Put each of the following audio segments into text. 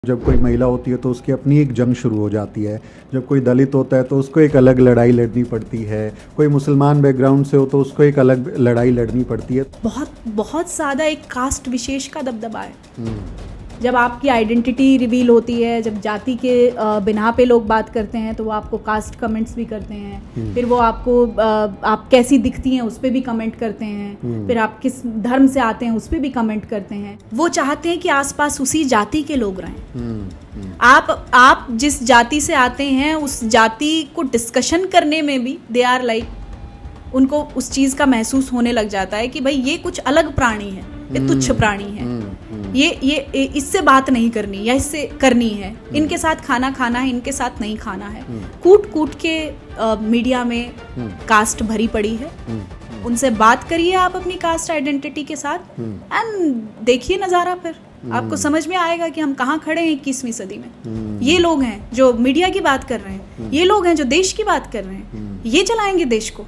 जब कोई महिला होती है तो उसकी अपनी एक जंग शुरू हो जाती है। जब कोई दलित होता है तो उसको एक अलग लड़ाई लड़नी पड़ती है। कोई मुसलमान बैकग्राउंड से हो तो उसको एक अलग लड़ाई लड़नी पड़ती है। बहुत ज़्यादा एक कास्ट विशेष का दबदबा है। जब आपकी आइडेंटिटी रिवील होती है, जब जाति के बिना पे लोग बात करते हैं तो वो आपको कास्ट कमेंट्स भी करते हैं। फिर वो आपको आप कैसी दिखती हैं उस पर भी कमेंट करते हैं। फिर आप किस धर्म से आते हैं उस पर भी कमेंट करते हैं। वो चाहते हैं कि आसपास उसी जाति के लोग रहें। आप जिस जाति से आते हैं उस जाति को डिस्कशन करने में भी दे आर लाइक उनको उस चीज़ का महसूस होने लग जाता है कि भाई ये कुछ अलग प्राणी है, ये तुच्छ प्राणी है, ये इससे बात नहीं करनी या इससे करनी है, इनके साथ खाना खाना है, इनके साथ नहीं खाना है। कूट कूट के मीडिया में कास्ट भरी पड़ी है। उनसे बात करिए आप अपनी कास्ट आइडेंटिटी के साथ एंड देखिए नज़ारा, फिर आपको समझ में आएगा कि हम कहाँ खड़े हैं 21वीं सदी में। ये लोग हैं जो मीडिया की बात कर रहे हैं, ये लोग हैं जो देश की बात कर रहे हैं, ये चलाएंगे देश को।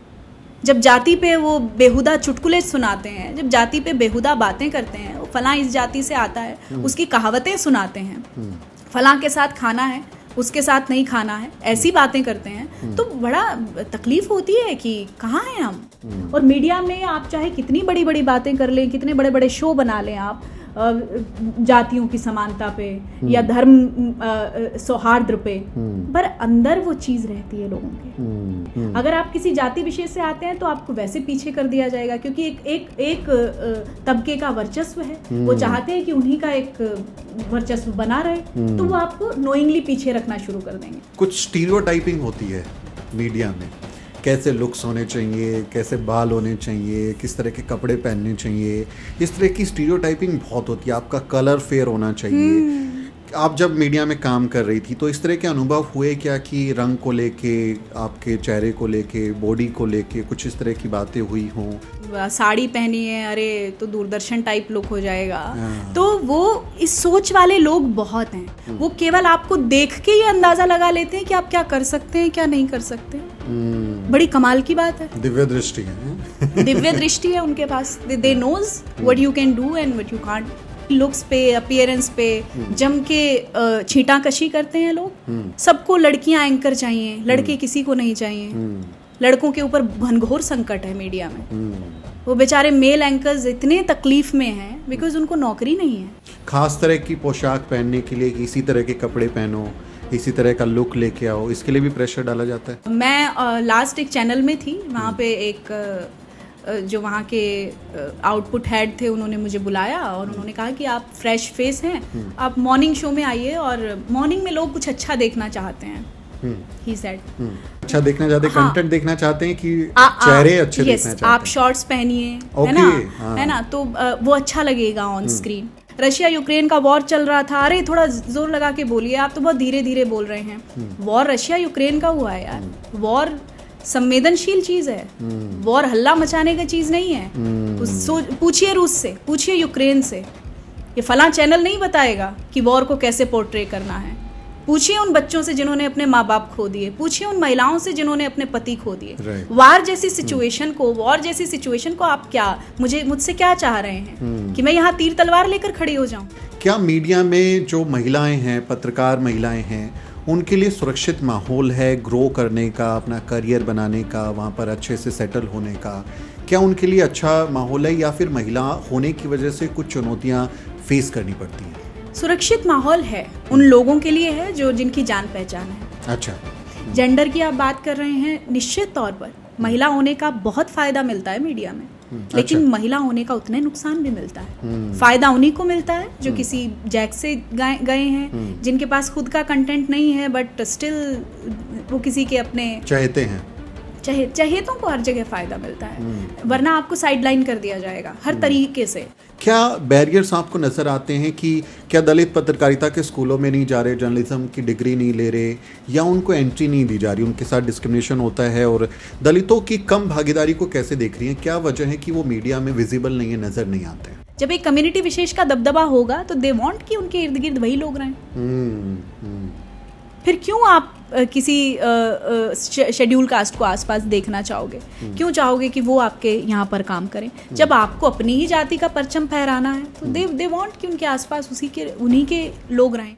जब जाति पे वो बेहुदा चुटकुले सुनाते हैं, जब जाति पे बेहुदा बातें करते हैं, वो फलां इस जाति से आता है, उसकी कहावतें सुनाते हैं, फलां के साथ खाना है उसके साथ नहीं खाना है, ऐसी बातें करते हैं, तो बड़ा तकलीफ होती है कि कहाँ हैं हम। और मीडिया में आप चाहे कितनी बड़ी बड़ी बातें कर लें, कितने बड़े बड़े शो बना लें आप जातियों की समानता पे या धर्म सौहार्द पे, पर अंदर वो चीज रहती है लोगों के। अगर आप किसी जाति विशेष से आते हैं तो आपको वैसे पीछे कर दिया जाएगा, क्योंकि एक तबके का वर्चस्व है, वो चाहते हैं कि उन्हीं का एक वर्चस्व बना रहे, तो वो आपको नोइंगली पीछे रखना शुरू कर देंगे। कुछ स्टीरियोटाइपिंग होती है मीडिया में, कैसे लुक्स होने चाहिए, कैसे बाल होने चाहिए, किस तरह के कपड़े पहनने चाहिए, इस तरह की स्टीरियोटाइपिंग बहुत होती है। आपका कलर फेयर होना चाहिए। आप जब मीडिया में काम कर रही थी तो इस तरह के अनुभव हुए क्या कि रंग को लेके, आपके चेहरे को लेके, बॉडी को लेके कुछ इस तरह की बातें हुई हों? साड़ी पहनी है, अरे तो दूरदर्शन टाइप लुक हो जाएगा। तो वो इस सोच वाले लोग बहुत हैं। वो केवल आपको देख के ही अंदाजा लगा लेते हैं कि आप क्या कर सकते हैं, क्या नहीं कर सकते। बड़ी कमाल की बात है। दिव्य दृष्टि है दिव्य दृष्टि है उनके पास। They knows what you can do and what you can't. Looks पे, अपीयरेंस पे जम के छींटा कशी करते हैं लोग। सबको लड़कियां एंकर चाहिए, लड़के किसी को नहीं चाहिए। लड़कों के ऊपर घनघोर संकट है मीडिया में। वो बेचारे मेल एंकर्स इतने तकलीफ में हैं बिकॉज उनको नौकरी नहीं है। खास तरह की पोशाक पहनने के लिए इसी तरह के कपड़े पहनो, इसी तरह का लुक लेके आओ, इसके लिए भी प्रेशर डाला जाता है। मैं लास्ट एक चैनल में थी, वहाँ पे एक जो वहाँ के आउटपुट हेड थे, उन्होंने मुझे बुलाया और उन्होंने कहा कि आप फ्रेश फेस हैं, आप मॉर्निंग शो में आइए और मॉर्निंग में लोग कुछ अच्छा देखना चाहते हैं। He said, अच्छा देखना चाहते हैं, कंटेंट देखना चाहते हैं कि चेहरे अच्छे देखना चाहते हैं। आप शॉर्ट्स पहनिए, है ना, तो वो अच्छा लगेगा ऑन स्क्रीन। रशिया यूक्रेन का वॉर चल रहा था, अरे थोड़ा जोर लगा के बोलिए, आप तो बहुत धीरे धीरे बोल रहे हैं। वॉर रशिया यूक्रेन का हुआ है यार। वॉर संवेदनशील चीज है, वॉर हल्ला मचाने का चीज नहीं है। पूछिए रूस से, पूछिए यूक्रेन से, ये फलां चैनल नहीं बताएगा कि वॉर को कैसे पोर्ट्रे करना है। पूछिए उन बच्चों से जिन्होंने अपने माँ बाप खो दिए, पूछिए उन महिलाओं से जिन्होंने अपने पति खो दिए। वॉर जैसी सिचुएशन को आप क्या मुझसे क्या चाह रहे हैं कि मैं यहाँ तीर तलवार लेकर खड़ी हो जाऊं? क्या मीडिया में जो महिलाएं हैं, पत्रकार महिलाएं हैं, उनके लिए सुरक्षित माहौल है ग्रो करने का, अपना करियर बनाने का, वहाँ पर अच्छे से सेटल होने का? क्या उनके लिए अच्छा माहौल है या फिर महिला होने की वजह से कुछ चुनौतियाँ फेस करनी पड़ती हैं? सुरक्षित माहौल है उन लोगों के लिए है जो जिनकी जान पहचान है। अच्छा, जेंडर की आप बात कर रहे हैं, निश्चित तौर पर महिला होने का बहुत फायदा मिलता है मीडिया में, लेकिन महिला होने का उतने नुकसान भी मिलता है। फायदा उन्हीं को मिलता है जो किसी जैक से गए हैं, जिनके पास खुद का कंटेंट नहीं है, बट स्टिल वो किसी के अपने चाहते हैं। चहेतों को हर जगह फायदा मिलता है, वरना आपको साइडलाइन कर दिया जाएगा हर तरीके से। क्या बैरियर्स आपको नजर आते हैं कि क्या दलित पत्रकारिता के स्कूलों में नहीं जा रहे, जर्नलिज्म की डिग्री नहीं ले रहे, या उनको एंट्री नहीं दी जा रही, उनके साथ डिस्क्रिमिनेशन होता है, और दलितों की कम भागीदारी को कैसे देख रही हैं? क्या वजह है कि वो मीडिया में विजिबल नहीं है, नजर नहीं आते हैं? जब एक कम्युनिटी विशेष का दबदबा होगा तो दे वांट कि उनके इर्द गिर्द वही लोग रहें। फिर क्यों आप किसी शेड्यूल कास्ट को आसपास देखना चाहोगे? क्यों चाहोगे कि वो आपके यहाँ पर काम करें? जब आपको अपनी ही जाति का परचम फहराना है तो दे वांट कि उनके आसपास उन्हीं के लोग रहें।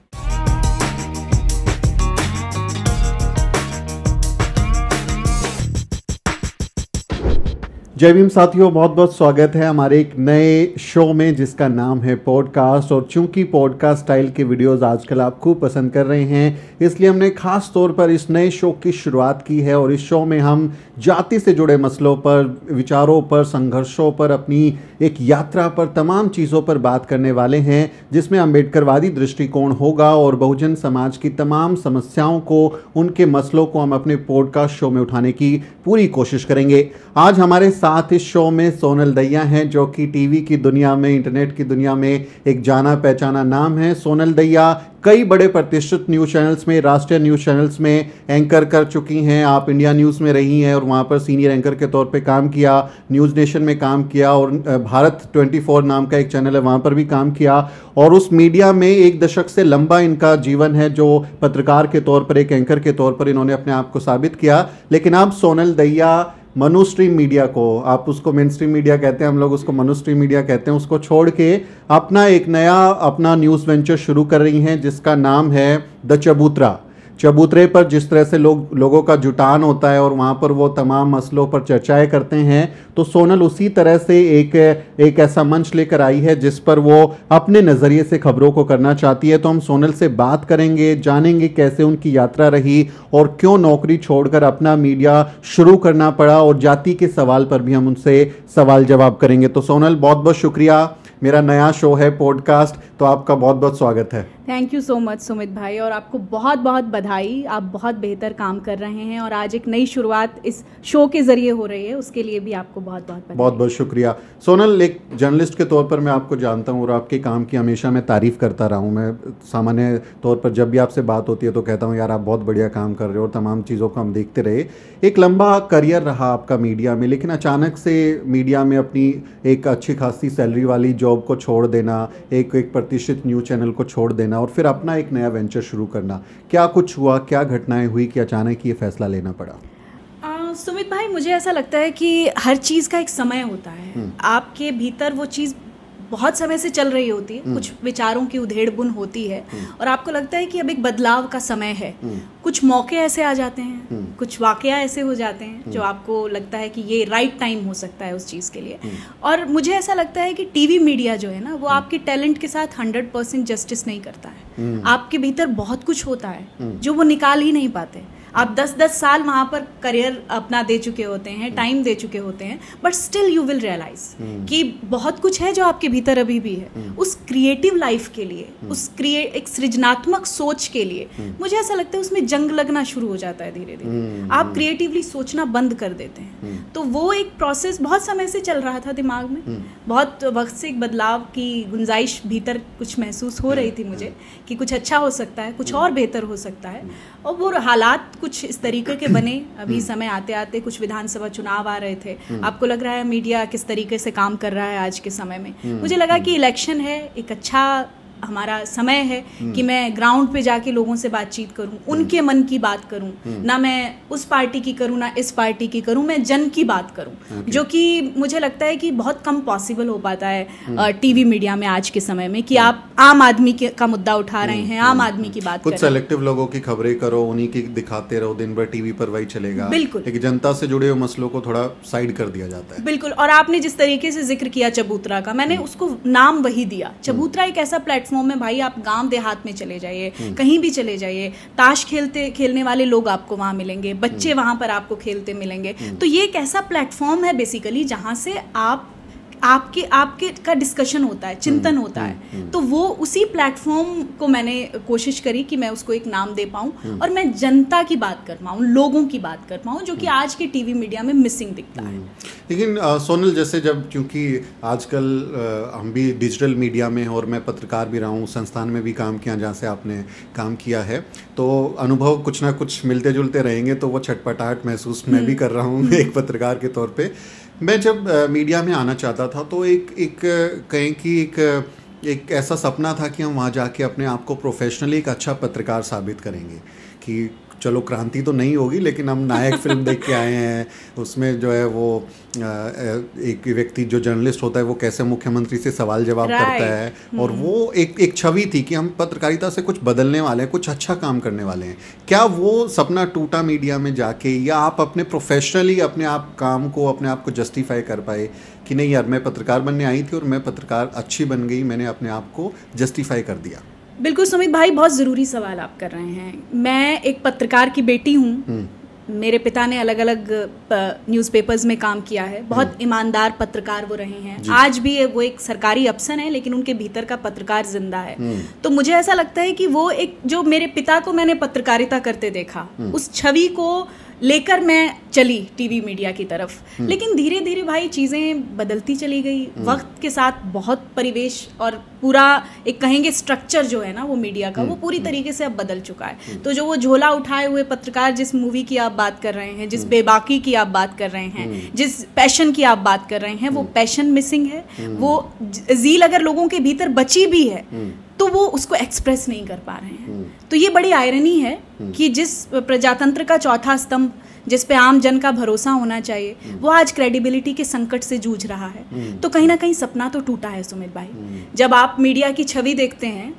जय भीम साथियों, बहुत बहुत स्वागत है हमारे एक नए शो में जिसका नाम है पॉडकास्ट। और चूंकि पॉडकास्ट स्टाइल के वीडियोस आजकल आप खूब पसंद कर रहे हैं, इसलिए हमने खास तौर पर इस नए शो की शुरुआत की है। और इस शो में हम जाति से जुड़े मसलों पर, विचारों पर, संघर्षों पर, अपनी एक यात्रा पर, तमाम चीज़ों पर बात करने वाले हैं, जिसमें अम्बेडकरवादी दृष्टिकोण होगा और बहुजन समाज की तमाम समस्याओं को, उनके मसलों को हम अपने पॉडकास्ट शो में उठाने की पूरी कोशिश करेंगे। आज हमारे साथ इस शो में सोनल दहिया हैं, जो कि टीवी की दुनिया में, इंटरनेट की दुनिया में एक जाना पहचाना नाम है। सोनल दहिया कई बड़े प्रतिष्ठित न्यूज़ चैनल्स में, राष्ट्रीय न्यूज़ चैनल्स में एंकर कर चुकी हैं। आप इंडिया न्यूज़ में रही हैं और वहाँ पर सीनियर एंकर के तौर पे काम किया, न्यूज़ नेशन में काम किया और भारत 24 नाम का एक चैनल है, वहाँ पर भी काम किया। और उस मीडिया में 1 दशक से लंबा इनका जीवन है, जो पत्रकार के तौर पर, एक एंकर के तौर पर इन्होंने अपने आप को साबित किया। लेकिन अब सोनल दहिया मनुस्ट्रीम मीडिया को, आप उसको मेन स्ट्रीम मीडिया कहते हैं, हम लोग उसको मनुस्ट्रीम मीडिया कहते हैं, उसको छोड़ के अपना एक नया न्यूज़ वेंचर शुरू कर रही हैं, जिसका नाम है द चबूतरा। चबूतरे पर जिस तरह से लोगों का जुटान होता है और वहाँ पर वो तमाम मसलों पर चर्चाएं करते हैं, तो सोनल उसी तरह से एक ऐसा मंच लेकर आई है जिस पर वो अपने नज़रिए से खबरों को करना चाहती है। तो हम सोनल से बात करेंगे, जानेंगे कैसे उनकी यात्रा रही और क्यों नौकरी छोड़कर अपना मीडिया शुरू करना पड़ा, और जाति के सवाल पर भी हम उनसे सवाल जवाब करेंगे। तो सोनल, बहुत बहुत शुक्रिया। मेरा नया शो है पॉडकास्ट, तो आपका बहुत बहुत स्वागत है। Thank you so much Sumit भाई, और आपको बहुत बहुत बधाई। आप बहुत बेहतर काम कर रहे हैं और आज एक नई शुरुआत इस शो के जरिए हो रही है, उसके लिए भी आपको बहुत बहुत बधाई। बहुत बहुत शुक्रिया। सोनल, एक जर्नलिस्ट के तौर पर मैं आपको जानता हूँ और आपके काम की हमेशा मैं तारीफ़ करता रहा हूँ। मैं सामान्य तौर पर जब भी आपसे बात होती है तो कहता हूँ यार आप बहुत बढ़िया काम कर रहे हो, और तमाम चीज़ों को हम देखते रहे। एक लंबा करियर रहा आपका मीडिया में, लेकिन अचानक से मीडिया में अपनी एक अच्छी खासी सैलरी वाली जॉब को छोड़ देना, एक प्रतिष्ठित न्यूज़ चैनल को छोड़ देना और फिर अपना एक नया वेंचर शुरू करना, क्या कुछ हुआ, क्या घटनाएं हुई कि अचानक ये फैसला लेना पड़ा? सुमित भाई, मुझे ऐसा लगता है कि हर चीज़ का एक समय होता है। आपके भीतर वो चीज़ बहुत समय से चल रही होती है, कुछ विचारों की उधेड़ बुन होती है और आपको लगता है कि अब एक बदलाव का समय है। कुछ मौके ऐसे आ जाते हैं, कुछ वाकया ऐसे हो जाते हैं जो आपको लगता है कि ये राइट टाइम हो सकता है उस चीज़ के लिए। और मुझे ऐसा लगता है कि टीवी मीडिया जो है ना, वो आपके टैलेंट के साथ 100% जस्टिस नहीं करता है। आपके भीतर बहुत कुछ होता है जो वो निकाल ही नहीं पाते। आप 10-10 साल वहाँ पर करियर अपना दे चुके होते हैं, टाइम दे चुके होते हैं, but still you will realise कि बहुत कुछ है जो आपके भीतर अभी भी है। उस क्रिएटिव लाइफ के लिए, एक सृजनात्मक सोच के लिए मुझे ऐसा लगता है उसमें जंग लगना शुरू हो जाता है धीरे धीरे। आप क्रिएटिवली सोचना बंद कर देते हैं। तो वो एक प्रोसेस बहुत समय से चल रहा था दिमाग में, बहुत वक्त से एक बदलाव की गुंजाइश भीतर कुछ महसूस हो रही थी मुझे कि कुछ अच्छा हो सकता है, कुछ और बेहतर हो सकता है। और वो हालात कुछ इस तरीके के बने। अभी समय आते आते कुछ विधानसभा चुनाव आ रहे थे। आपको लग रहा है मीडिया किस तरीके से काम कर रहा है आज के समय में? मुझे लगा कि इलेक्शन है, एक अच्छा हमारा समय है कि मैं ग्राउंड पे जाके लोगों से बातचीत करूं, उनके मन की बात करूं, ना मैं उस पार्टी की करूं ना इस पार्टी की करूं, मैं जन की बात करूं, जो कि मुझे लगता है कि बहुत कम पॉसिबल हो पाता है टीवी मीडिया में आज के समय में, कि आप आम आदमी का मुद्दा उठा रहे हैं, आम आदमी की बात कुछ सेलेक्टिव लोगों की खबरें करो, उन्हीं की दिखाते रहो, दिन भर टीवी पर वही चलेगा। बिल्कुल, लेकिन जनता से जुड़े हुए मसलों को थोड़ा साइड कर दिया जाता है। बिल्कुल। और आपने जिस तरीके से जिक्र किया चबूतरा का, मैंने उसको नाम वही दिया। चबूतरा एक ऐसा प्लेटफॉर्म है भाई, आप गांव देहात में चले जाइए, कहीं भी चले जाइए, ताश खेलने वाले लोग आपको वहां मिलेंगे, बच्चे वहां पर आपको खेलते मिलेंगे। तो ये एक ऐसा प्लेटफॉर्म है बेसिकली जहां से आपके का डिस्कशन होता है, चिंतन होता है। तो वो उसी प्लेटफॉर्म को मैंने कोशिश करी कि मैं उसको एक नाम दे पाऊं और मैं जनता की बात कर पाऊं, लोगों की बात कर पाऊं, जो कि आज के टीवी मीडिया में मिसिंग दिखता है। लेकिन सोनल, जैसे जब क्योंकि आजकल हम भी डिजिटल मीडिया में हैं और मैं पत्रकार भी रहा हूँ, संस्थान में भी काम किया जहाँ से आपने काम किया है, तो अनुभव कुछ ना कुछ मिलते जुलते रहेंगे। तो वो छटपटाहट महसूस मैं भी कर रहा हूँ एक पत्रकार के तौर पे। मैं जब मीडिया में आना चाहता था तो कहें कि एक ऐसा सपना था कि हम वहाँ जाके अपने आप को प्रोफेशनली एक अच्छा पत्रकार साबित करेंगे, कि चलो क्रांति तो नहीं होगी, लेकिन हम नायक फिल्म देख के आए हैं, उसमें जो है वो एक व्यक्ति जो जर्नलिस्ट होता है वो कैसे मुख्यमंत्री से सवाल जवाब करता है, और वो एक छवि थी कि हम पत्रकारिता से कुछ बदलने वाले हैं, कुछ अच्छा काम करने वाले हैं। क्या वो सपना टूटा मीडिया में जाके, या आप अपने प्रोफेशनली अपने आप काम को, अपने आप को जस्टिफाई कर पाए कि नहीं यार मैं पत्रकार बनने आई थी और मैं पत्रकार अच्छी बन गई, मैंने अपने आप को जस्टिफाई कर दिया? बिल्कुल सुमित भाई, बहुत ज़रूरी सवाल आप कर रहे हैं। मैं एक पत्रकार की बेटी हूँ। मेरे पिता ने अलग अलग न्यूज़पेपर्स में काम किया है, बहुत ईमानदार पत्रकार वो रहे हैं। आज भी वो एक सरकारी अफसर हैं, लेकिन उनके भीतर का पत्रकार जिंदा है। तो मुझे ऐसा लगता है कि वो एक, जो मेरे पिता को मैंने पत्रकारिता करते देखा, उस छवि को लेकर मैं चली टीवी मीडिया की तरफ। लेकिन धीरे धीरे भाई चीज़ें बदलती चली गई वक्त के साथ। बहुत परिवेश और पूरा एक कहेंगे स्ट्रक्चर जो है ना वो मीडिया का, वो पूरी तरीके से अब बदल चुका है। तो जो वो झोला उठाए हुए पत्रकार, जिस मूवी की आप बात कर रहे हैं, जिस बेबाकी की आप बात कर रहे हैं, जिस पैशन की आप बात कर रहे हैं, वो पैशन मिसिंग है। वो ज़ील अगर लोगों के भीतर बची भी है तो वो उसको एक्सप्रेस नहीं कर पा रहे हैं। तो ये बड़ी आयरनी है कि जिस प्रजातंत्र का चौथा स्तंभ, जिस पे आम जन का भरोसा होना चाहिए, वो आज क्रेडिबिलिटी के संकट से जूझ रहा है। तो कहीं ना कहीं सपना तो टूटा है सुमित भाई। जब आप मीडिया की छवि देखते हैं,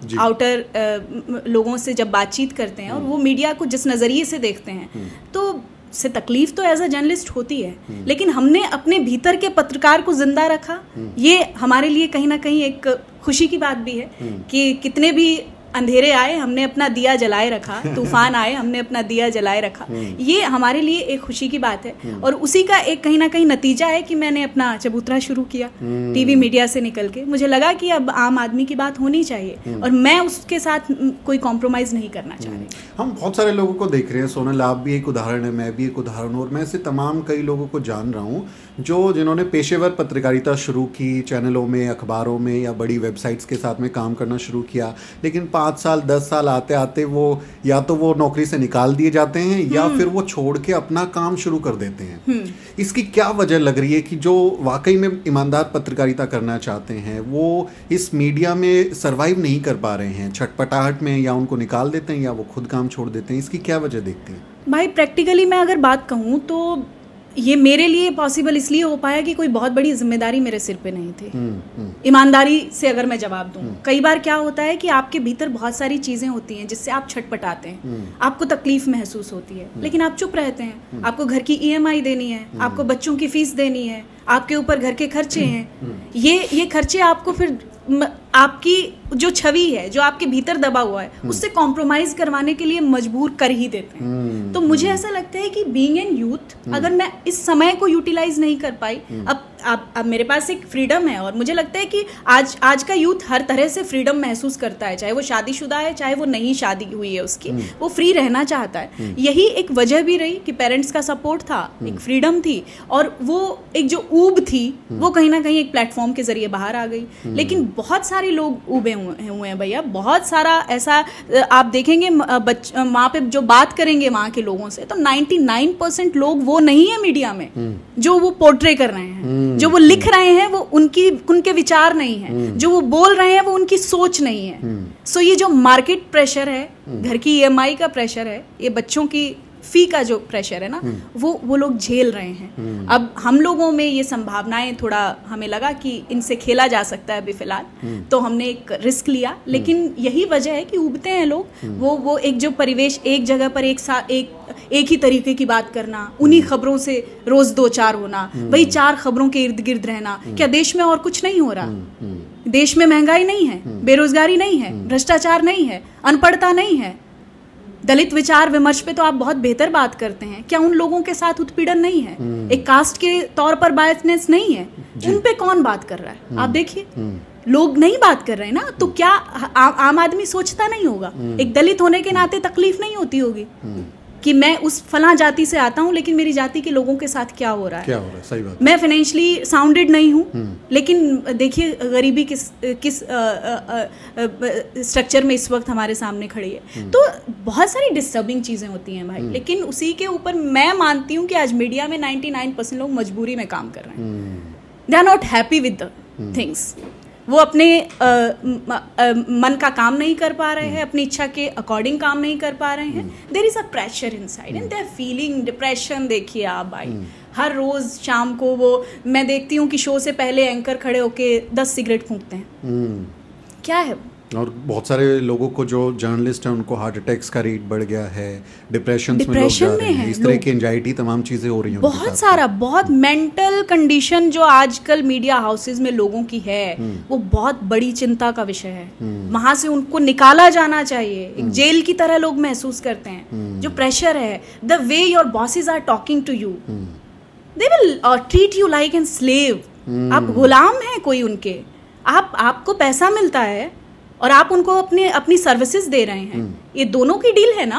आउटर लोगों से जब बातचीत करते हैं और वो मीडिया को जिस नज़रिए से देखते हैं, तो से तकलीफ तो एज अ जर्नलिस्ट होती है। लेकिन हमने अपने भीतर के पत्रकार को जिंदा रखा, ये हमारे लिए कहीं ना कहीं एक खुशी की बात भी है कि कितने भी अंधेरे आए हमने अपना दिया जलाए रखा, तूफान आए हमने अपना दिया जलाए रखा। ये हमारे लिए एक खुशी की बात है, और उसी का एक कहीं ना कहीं नतीजा है कि मैंने अपना चबूतरा शुरू किया टीवी मीडिया से निकल के। मुझे लगा कि अब आम आदमी की बात होनी चाहिए और मैं उसके साथ कोई कॉम्प्रोमाइज़ नहीं करना चाह रही। हम बहुत सारे लोगों को देख रहे हैं सोनल, आप भी एक उदाहरण है, मैं भी एक उदाहरण, और मैं ऐसे तमाम कई लोगों को जान रहा हूँ जिन्होंने पेशेवर पत्रकारिता शुरू की, चैनलों में, अखबारों में या बड़ी वेबसाइट्स के साथ में काम करना शुरू किया, लेकिन 5 साल 10 साल आते आते वो या तो वो नौकरी से निकाल दिए जाते हैं या फिर वो छोड़ के अपना काम शुरू कर देते हैं। इसकी क्या वजह लग रही है कि जो वाकई में ईमानदार पत्रकारिता करना चाहते हैं वो इस मीडिया में सरवाइव नहीं कर पा रहे हैं? छटपटाहट में या उनको निकाल देते हैं या वो खुद काम छोड़ देते हैं? इसकी क्या वजह देखते हैं? भाई प्रैक्टिकली मैं अगर बात कहूँ तो ये मेरे लिए पॉसिबल इसलिए हो पाया कि कोई बहुत बड़ी जिम्मेदारी मेरे सिर पे नहीं थी। ईमानदारी से अगर मैं जवाब दूं, कई बार क्या होता है कि आपके भीतर बहुत सारी चीजें होती हैं जिससे आप छटपटाते हैं, आपको तकलीफ महसूस होती है, लेकिन आप चुप रहते हैं। आपको घर की EMI देनी है, आपको बच्चों की फीस देनी है, आपके ऊपर घर के खर्चे हैं। ये खर्चे आपको फिर आपकी जो छवि है, जो आपके भीतर दबा हुआ है, उससे कॉम्प्रोमाइज करवाने के लिए मजबूर कर ही देते हैं। तो मुझे ऐसा लगता है कि बीइंग एन यूथ, अगर मैं इस समय को यूटिलाइज नहीं कर पाई, अब मेरे पास एक फ्रीडम है, और मुझे लगता है कि आज का यूथ हर तरह से फ्रीडम महसूस करता है, चाहे वो शादीशुदा है, चाहे वो नहीं शादी हुई है उसकी, वो फ्री रहना चाहता है। यही एक वजह भी रही कि पेरेंट्स का सपोर्ट था, एक फ्रीडम थी, और वो एक जो ऊब थी वो कहीं ना कहीं एक प्लेटफॉर्म के जरिए बाहर आ गई। लेकिन बहुत सारे लोग ऊबे हुए हैं भैया, बहुत सारा ऐसा आप देखेंगे, वहाँ पे जो बात करेंगे वहाँ के लोगों से, तो 99% लोग वो नहीं है मीडिया में जो वो पोर्ट्रे कर रहे हैं, जो वो लिख रहे हैं वो उनके विचार नहीं है, जो वो बोल रहे हैं वो उनकी सोच नहीं है। सो ये जो मार्केट प्रेशर है, घर की EMI का प्रेशर है, ये बच्चों की फी का जो प्रेशर है ना, वो लोग झेल रहे हैं। अब हम लोगों में ये संभावनाएं, थोड़ा हमें लगा कि इनसे खेला जा सकता है अभी फिलहाल, तो हमने एक रिस्क लिया। लेकिन यही वजह है कि उबते हैं लोग। वो एक जो परिवेश, एक जगह पर एक ही तरीके की बात करना, उन्हीं खबरों से रोज 2-4 होना, वही 4 खबरों के इर्द गिर्द रहना। क्या देश में और कुछ नहीं हो रहा? देश में महंगाई नहीं है, बेरोजगारी नहीं है, भ्रष्टाचार नहीं है, अनपढ़ता नहीं है, दलित विचार विमर्श पे तो आप बहुत बेहतर बात करते हैं। क्या उन लोगों के साथ उत्पीड़न नहीं है? एक कास्ट के तौर पर बायसनेस नहीं है? उन पे कौन बात कर रहा है? आप देखिए, लोग नहीं बात कर रहे हैं ना, तो क्या आम आदमी सोचता नहीं होगा? एक दलित होने के नाते तकलीफ नहीं होती होगी कि मैं उस फलां जाति से आता हूं, लेकिन मेरी जाति के लोगों के साथ क्या हो रहा है? सही बात। मैं फाइनेंशियली साउंडेड नहीं हूं, लेकिन देखिए गरीबी किस स्ट्रक्चर में इस वक्त हमारे सामने खड़ी है। तो बहुत सारी डिस्टर्बिंग चीजें होती हैं भाई। लेकिन उसी के ऊपर मैं मानती हूँ कि आज मीडिया में 99% लोग मजबूरी में काम कर रहे हैं। They are not happy with the things. वो अपने मन का काम नहीं कर पा रहे हैं, अपनी इच्छा के अकॉर्डिंग काम नहीं कर पा रहे हैं. There is a pressure inside and they are feeling depression. देखिए आप भाई, हर रोज शाम को वो मैं देखती हूँ कि शो से पहले एंकर खड़े होके 10 सिगरेट फूंकते हैं. क्या है? और बहुत सारे लोगों को जो जर्नलिस्ट हैं उनको हार्ट अटैक्स का रेट बढ़ गया है, डिप्रेशन में लोग जा रहे हैं, इस तरह की एंजाइटी तमाम चीज़ें हो रही हैं. बहुत सारा, बहुत मेंटल कंडीशन जो आजकल मीडिया हाउसेज में लोगों की है वो बहुत बड़ी चिंता का विषय है. वहां से उनको निकाला जाना चाहिए. एक जेल की तरह लोग महसूस करते हैं. जो प्रेशर है, the way your bosses are talking to you, they will treat you like an slave. आप गुलाम हैं कोई उनके. आपको पैसा मिलता है और आप उनको अपनी सर्विसेज दे रहे हैं. ये दोनों की डील है ना.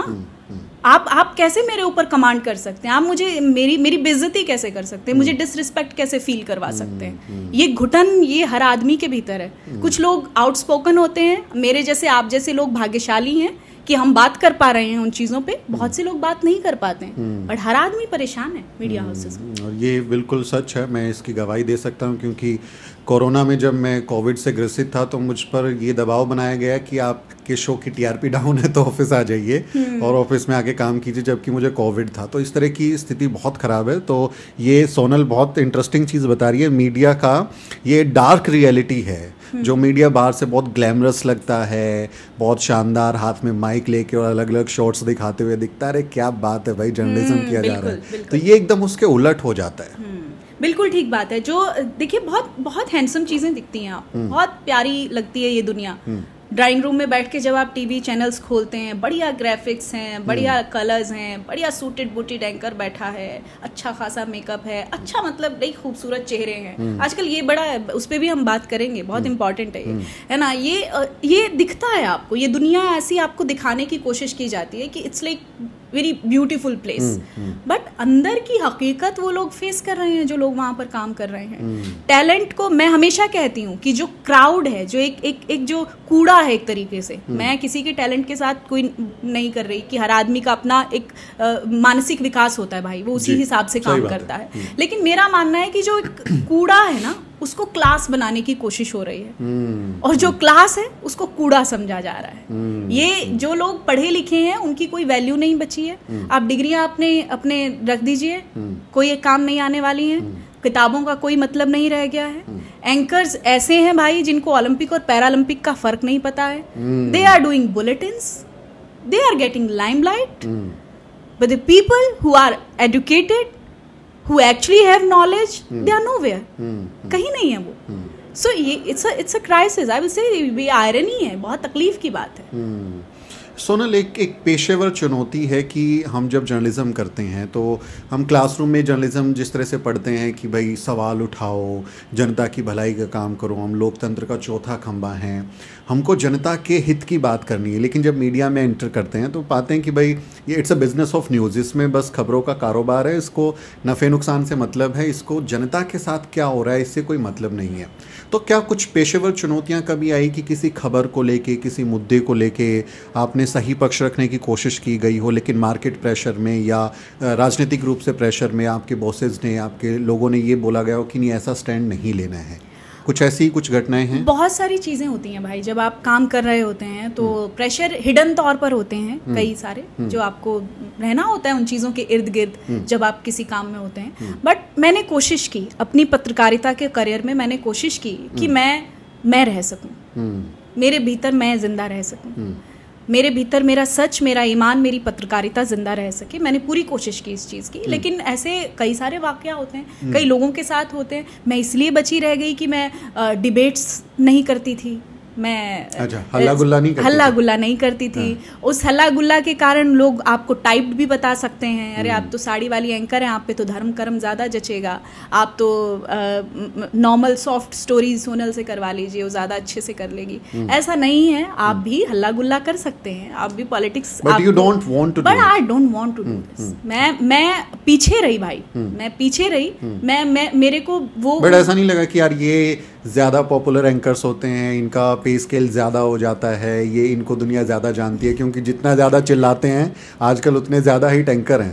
आप कैसे मेरे ऊपर कमांड कर सकते हैं? आप मुझे मेरी बेइज्जती कैसे कर सकते हैं? मुझे डिसरिस्पेक्ट कैसे फील करवा सकते हैं? ये घुटन ये हर आदमी के भीतर है. कुछ लोग आउटस्पोकन होते हैं, मेरे जैसे आप जैसे लोग भाग्यशाली हैं कि हम बात कर पा रहे हैं उन चीज़ों पे. बहुत से लोग बात नहीं कर पाते हैं, बट हर आदमी परेशान है मीडिया हाउसेस में. और ये बिल्कुल सच है, मैं इसकी गवाही दे सकता हूँ, क्योंकि कोरोना में जब मैं कोविड से ग्रसित था तो मुझ पर ये दबाव बनाया गया कि आपके शो की टीआरपी डाउन है तो ऑफिस आ जाइए और ऑफिस में आके काम कीजिए, जबकि मुझे कोविड था. तो इस तरह की स्थिति बहुत ख़राब है. तो ये सोनल बहुत इंटरेस्टिंग चीज़ बता रही है. मीडिया का ये डार्क रियलिटी है. जो मीडिया बाहर से बहुत ग्लैमरस लगता है, बहुत शानदार हाथ में माइक लेके और अलग अलग शॉट्स दिखाते हुए दिखता है, क्या बात है भाई, जर्नलिज्म किया जा रहा है. तो ये एकदम उसके उलट हो जाता है. बिल्कुल ठीक बात है. जो देखिए बहुत बहुत हैंडसम चीजें दिखती हैं आपको, बहुत प्यारी लगती है ये दुनिया. ड्राइंग रूम में बैठ के जब आप टीवी चैनल्स खोलते हैं, बढ़िया ग्राफिक्स हैं, बढ़िया कलर्स हैं, बढ़िया सूटेड बूटेड एंकर बैठा है, अच्छा खासा मेकअप है, अच्छा मतलब बड़ी खूबसूरत चेहरे हैं. आजकल ये बड़ा, उस पर भी हम बात करेंगे, बहुत इंपॉर्टेंट है ना. ये दिखता है आपको, ये दुनिया ऐसी आपको दिखाने की कोशिश की जाती है कि it's like very beautiful place, but अंदर की हकीकत वो लोग फेस कर रहे हैं जो लोग वहां पर काम कर रहे हैं. टैलेंट को मैं हमेशा कहती हूँ कि जो क्राउड है, जो एक जो कूड़ा है एक तरीके से, मैं किसी के टैलेंट के साथ कोई नहीं कर रही कि हर आदमी का अपना एक मानसिक विकास होता है भाई, वो उसी हिसाब से काम करता है. लेकिन मेरा मानना है कि जो एक कूड़ा है ना, उसको क्लास बनाने की कोशिश हो रही है, और जो क्लास है उसको कूड़ा समझा जा रहा है. ये जो लोग पढ़े लिखे हैं उनकी कोई वैल्यू नहीं बची है. आप डिग्रियां अपने रख दीजिए, कोई एक काम नहीं आने वाली है. किताबों का कोई मतलब नहीं रह गया है. एंकर्स ऐसे हैं भाई जिनको ओलंपिक और पैरालंपिक का फर्क नहीं पता है. They are doing bulletins, they are getting limelight, but the people who are educated, who actually have knowledge, they are nowhere. कहीं नहीं है वो. So ये it's a crisis. I will say ये irony है, बहुत तकलीफ की बात है. सोनल, एक पेशेवर चुनौती है कि हम जब जर्नलिज्म करते हैं तो हम क्लासरूम में जर्नलिज्म जिस तरह से पढ़ते हैं कि भाई सवाल उठाओ, जनता की भलाई का काम करो, हम लोकतंत्र का चौथा खंभा हैं, हमको जनता के हित की बात करनी है. लेकिन जब मीडिया में एंटर करते हैं तो पाते हैं कि भाई ये it's a business of news, इसमें बस खबरों का कारोबार है, इसको नफ़े नुकसान से मतलब है, इसको जनता के साथ क्या हो रहा है इससे कोई मतलब नहीं है. तो क्या कुछ पेशेवर चुनौतियां कभी आई कि किसी खबर को लेके, किसी मुद्दे को लेके आपने सही पक्ष रखने की कोशिश की गई हो, लेकिन मार्केट प्रेशर में या राजनीतिक रूप से प्रेशर में आपके बॉसेज ने, आपके लोगों ने ये बोला गया हो कि नहीं ऐसा स्टैंड नहीं लेना है? कुछ ऐसी कुछ घटनाएं हैं? बहुत सारी चीज़ें होती हैं भाई. जब आप काम कर रहे होते हैं तो प्रेशर हिडन तौर पर होते हैं कई सारे, जो आपको रहना होता है उन चीज़ों के इर्द गिर्द जब आप किसी काम में होते हैं. बट मैंने कोशिश की अपनी पत्रकारिता के करियर में, मैंने कोशिश की कि मैं रह सकूं, मेरे भीतर मैं जिंदा रह सकूं, मेरे भीतर मेरा सच, मेरा ईमान, मेरी पत्रकारिता जिंदा रह सके. मैंने पूरी कोशिश की इस चीज़ की. लेकिन ऐसे कई सारे वाकया होते हैं, कई लोगों के साथ होते हैं. मैं इसलिए बची रह गई कि मैं डिबेट्स नहीं करती थी, मैं हल्ला गुल्ला नहीं करती थी. उस हल्ला गुल्ला के कारण लोग आपको टाइप भी बता सकते हैं, अरे आप तो साड़ी वाली एंकर हैं, आप पे तो धर्म कर्म ज़्यादा जचेगा, आप तो नॉर्मल सॉफ्ट स्टोरीज सोनल से करवा लीजिए, वो ज़्यादा अच्छे से कर लेगी. ऐसा नहीं है, आप भी हल्ला गुल्ला कर सकते हैं, आप भी politics, but I don't want to do this. मैं पीछे रही भाई, मैं पीछे रही. मैं मेरे को वो, बट ऐसा नहीं लगा कि यार ये ज़्यादा पॉपुलर एंकर्स होते हैं, इनका पे स्केल ज़्यादा हो जाता है, ये इनको दुनिया ज़्यादा जानती है, क्योंकि जितना ज़्यादा चिल्लाते हैं आजकल उतने ज़्यादा ही एंकर हैं? बिल्कुल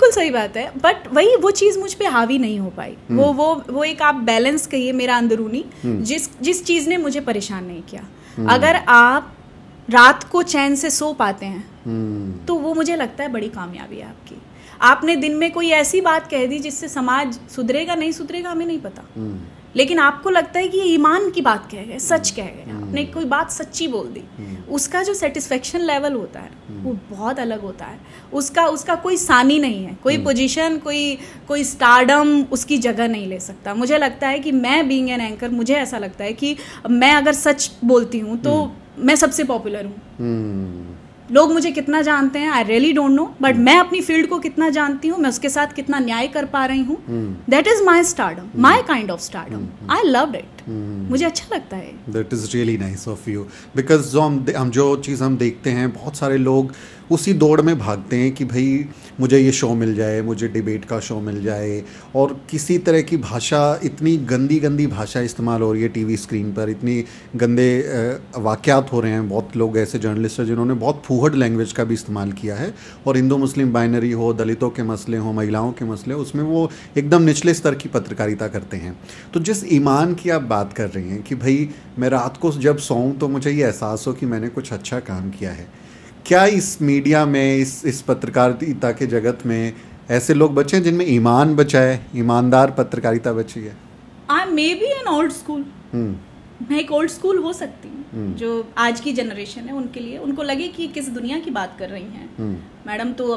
बिल्कुल सही बात है, बट वही वो चीज़ मुझ पे हावी नहीं हो पाई। वो एक आप बैलेंस कहिए मेरा अंदरूनी, जिस चीज़ ने मुझे परेशान नहीं किया। अगर आप रात को चैन से सो पाते हैं तो वो मुझे लगता है बड़ी कामयाबी है आपकी। आपने दिन में कोई ऐसी बात कह दी जिससे समाज सुधरेगा नहीं सुधरेगा हमें नहीं पता, लेकिन आपको लगता है कि ये ईमान की बात कह गए, सच कह गए, आपने कोई बात सच्ची बोल दी, उसका जो सेटिस्फेक्शन लेवल होता है वो बहुत अलग होता है। उसका कोई सानी नहीं है, कोई पोजीशन, कोई स्टारडम उसकी जगह नहीं ले सकता। मुझे लगता है कि मैं बीइंग एन एंकर, मुझे ऐसा लगता है कि मैं अगर सच बोलती हूँ तो मैं सबसे पॉपुलर हूँ। लोग मुझे कितना जानते हैं I really don't know, but मैं अपनी फील्ड को कितना जानती हूँ, मैं उसके साथ कितना न्याय कर पा रही हूँ, that is my stardom, my kind of stardom. I love it, मुझे अच्छा लगता है। That is really nice of you, because जो चीज़ हम देखते हैं, बहुत सारे लोग उसी दौड़ में भागते हैं कि भाई मुझे ये शो मिल जाए, मुझे डिबेट का शो मिल जाए, और किसी तरह की भाषा, इतनी गंदी भाषा इस्तेमाल हो रही है टीवी स्क्रीन पर, इतनी गंदे वाक़यात हो रहे हैं। बहुत लोग ऐसे जर्नलिस्ट हैं जिन्होंने बहुत फूहड़ लैंग्वेज का भी इस्तेमाल किया है, और हिंदू मुस्लिम बाइनरी हो, दलितों के मसले हो, महिलाओं के मसले हो, उसमें वो एकदम निचले स्तर की पत्रकारिता करते हैं। तो जिस ईमान की आप बात कर रही हैं कि भाई मैं रात को जब सोऊं तो मुझे ये एहसास हो कि मैंने कुछ अच्छा काम किया है, क्या इस मीडिया में, इस पत्रकारिता के जगत में ऐसे लोग बचे हैं जिनमें ईमान बचा है, ईमानदार पत्रकारिता बची है? I may be an old school, मैं एक ओल्ड स्कूल हो सकती हूँ। जो आज की जनरेशन है उनके लिए, उनको लगे कि किस दुनिया की बात कर रही हैं मैडम, तो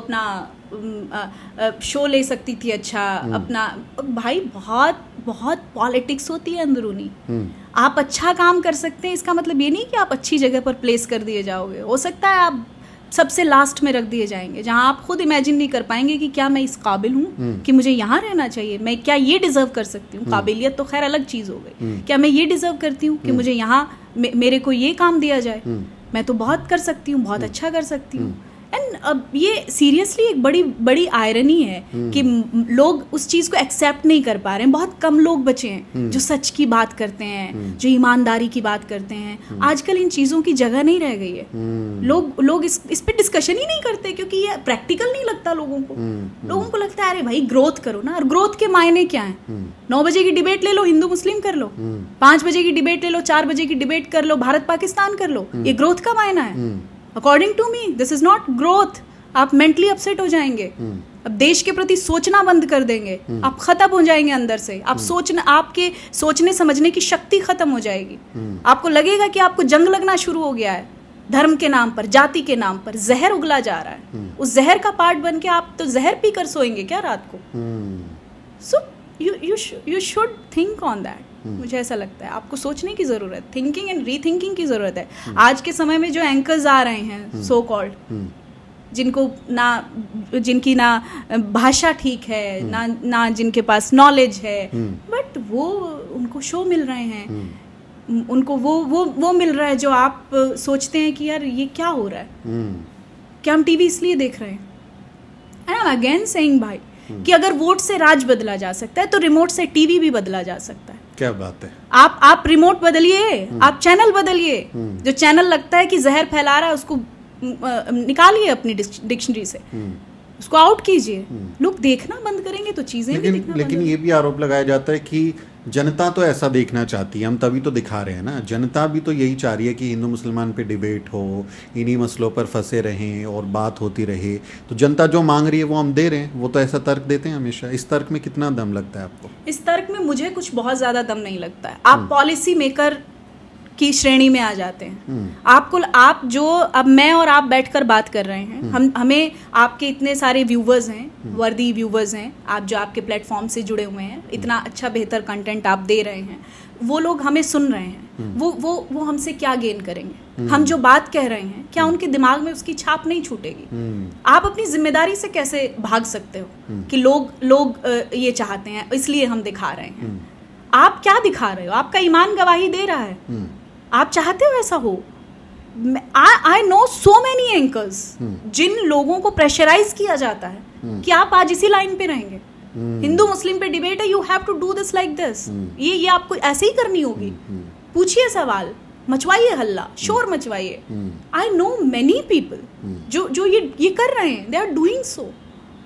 अपना शो ले सकती थी अच्छा अपना। भाई बहुत पॉलिटिक्स होती है अंदरूनी। आप अच्छा काम कर सकते हैं, इसका मतलब ये नहीं कि आप अच्छी जगह पर प्लेस कर दिए जाओगे। हो सकता है आप सबसे लास्ट में रख दिए जाएंगे, जहां आप खुद इमेजिन नहीं कर पाएंगे कि क्या मैं इस काबिल हूँ कि मुझे यहाँ रहना चाहिए, मैं क्या ये डिजर्व कर सकती हूँ। काबिलियत तो खैर अलग चीज़ हो गई, क्या मैं ये डिजर्व करती हूँ कि मुझे यहाँ मेरे को ये काम दिया जाए। मैं तो बहुत कर सकती हूँ, बहुत अच्छा कर सकती हूँ। एंड अब ये सीरियसली एक बड़ी आयरनी है कि लोग उस चीज़ को एक्सेप्ट नहीं कर पा रहे हैं। बहुत कम लोग बचे हैं जो सच की बात करते हैं, जो ईमानदारी की बात करते हैं। आजकल इन चीज़ों की जगह नहीं रह गई है। लोग इस पे डिस्कशन ही नहीं करते, क्योंकि ये प्रैक्टिकल नहीं लगता लोगों को। लोगों को लगता है अरे भाई ग्रोथ करो ना, और ग्रोथ के मायने क्या है? 9 बजे की डिबेट ले लो, हिंदू मुस्लिम कर लो, 5 बजे की डिबेट ले लो, 4 बजे की डिबेट कर लो, भारत पाकिस्तान कर लो। ये ग्रोथ का मायना है? According to me this is not growth. आप मेंटली अपसेट हो जाएंगे, अब देश के प्रति सोचना बंद कर देंगे, आप खत्म हो जाएंगे अंदर से। आपके सोचने समझने की शक्ति खत्म हो जाएगी। आपको लगेगा कि आपको जंग लगना शुरू हो गया है, धर्म के नाम पर, जाति के नाम पर जहर उगला जा रहा है। उस जहर का पार्ट बन के आप तो जहर पीकर सोएंगे क्या रात को? So you should think on that. मुझे ऐसा लगता है आपको सोचने की जरूरत है, थिंकिंग एंड रीथिंकिंग की जरूरत है। आज के समय में जो एंकर्स आ रहे हैं सो कॉल्ड, जिनकी ना भाषा ठीक है, ना जिनके पास नॉलेज है, बट वो उनको शो मिल रहे हैं, उनको वो मिल रहा है जो आप सोचते हैं कि यार ये क्या हो रहा है, क्या हम टीवी इसलिए देख रहे हैं? And I am again saying भाई कि अगर वोट से राज बदला जा सकता है तो रिमोट से टीवी भी बदला जा सकता है। क्या बात है। आप रिमोट बदलिए, आप चैनल बदलिए। जो चैनल लगता है कि जहर फैला रहा है उसको निकालिए अपनी डिक्शनरी से, उसको आउट कीजिए। लोग देखना बंद करेंगे तो चीजें भी दिखना। लेकिन ये भी आरोप लगाया जाता है कि जनता तो ऐसा देखना चाहती है, हम तभी तो दिखा रहे हैं ना। जनता भी तो यही चाह रही है कि हिंदू मुसलमान पे डिबेट हो, इन्हीं मसलों पर फंसे रहें और बात होती रहे। तो जनता जो मांग रही है वो हम दे रहे हैं। वो तो ऐसा तर्क देते हैं हमेशा। इस तर्क में कितना दम लगता है आपको? इस तर्क में मुझे कुछ बहुत ज़्यादा दम नहीं लगता है। आप पॉलिसी मेकर की श्रेणी में आ जाते हैं। आप जो अब मैं और आप बैठकर बात कर रहे हैं, हमें आपके इतने सारे व्यूवर्स हैं, वर्दी व्यूवर्स हैं, आप जो आपके प्लेटफॉर्म से जुड़े हुए हैं, इतना अच्छा बेहतर कंटेंट आप दे रहे हैं, वो लोग हमें सुन रहे हैं। वो हमसे क्या गेन करेंगे? हम जो बात कह रहे हैं क्या उनके दिमाग में उसकी छाप नहीं छूटेगी? आप अपनी जिम्मेदारी से कैसे भाग सकते हो कि लोग ये चाहते हैं इसलिए हम दिखा रहे हैं? आप क्या दिखा रहे हो? आपका ईमान गवाही दे रहा है। आप चाहते हो ऐसा हो? I know so many anchors जिन लोगों को प्रेशराइज किया जाता है कि आप आज इसी लाइन पे रहेंगे, हिंदू मुस्लिम पे डिबेट है, you have to do this like this, ये आपको ऐसे ही करनी होगी। पूछिए सवाल, मचवाइए हल्ला, शोर मचवाइए। आई नो मेनी पीपल जो ये कर रहे हैं, दे आर डूइंग सो।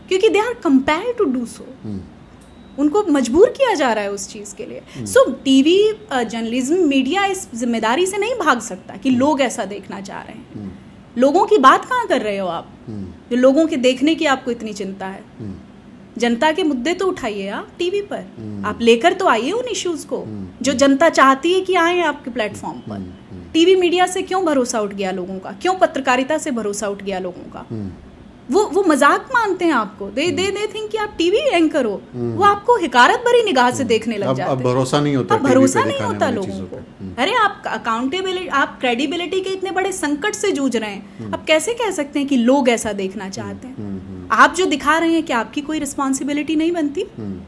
क्योंकि they are compare to do so, उनको मजबूर किया जा रहा है उस चीज़ के लिए। सो टीवी जर्नलिज्म मीडिया इस जिम्मेदारी से नहीं भाग सकता कि लोग ऐसा देखना चाह रहे हैं। लोगों की बात कहाँ कर रहे हो आप, जो लोगों के देखने की आपको इतनी चिंता है? जनता के मुद्दे तो उठाइए आप टीवी पर, आप लेकर तो आइए उन इश्यूज को जो जनता चाहती है कि आए आपके प्लेटफॉर्म पर। टीवी मीडिया से क्यों भरोसा उठ गया लोगों का, क्यों पत्रकारिता से भरोसा उठ गया लोगों का? वो मजाक मानते हैं आपको, दे थिंक कि आप टीवी एंकर हो, वो आपको हिकारत भरी निगाह से देखने लग जाते हैं। अब भरोसा नहीं होता, भरोसा नहीं होता लोगों को। अरे आप अकाउंटेबिलिटी, आप क्रेडिबिलिटी के इतने बड़े संकट से जूझ रहे हैं, अब कैसे कह सकते हैं कि लोग ऐसा देखना चाहते हैं? आप जो दिखा रहे हैं कि आपकी कोई रिस्पॉन्सिबिलिटी नहीं बनती?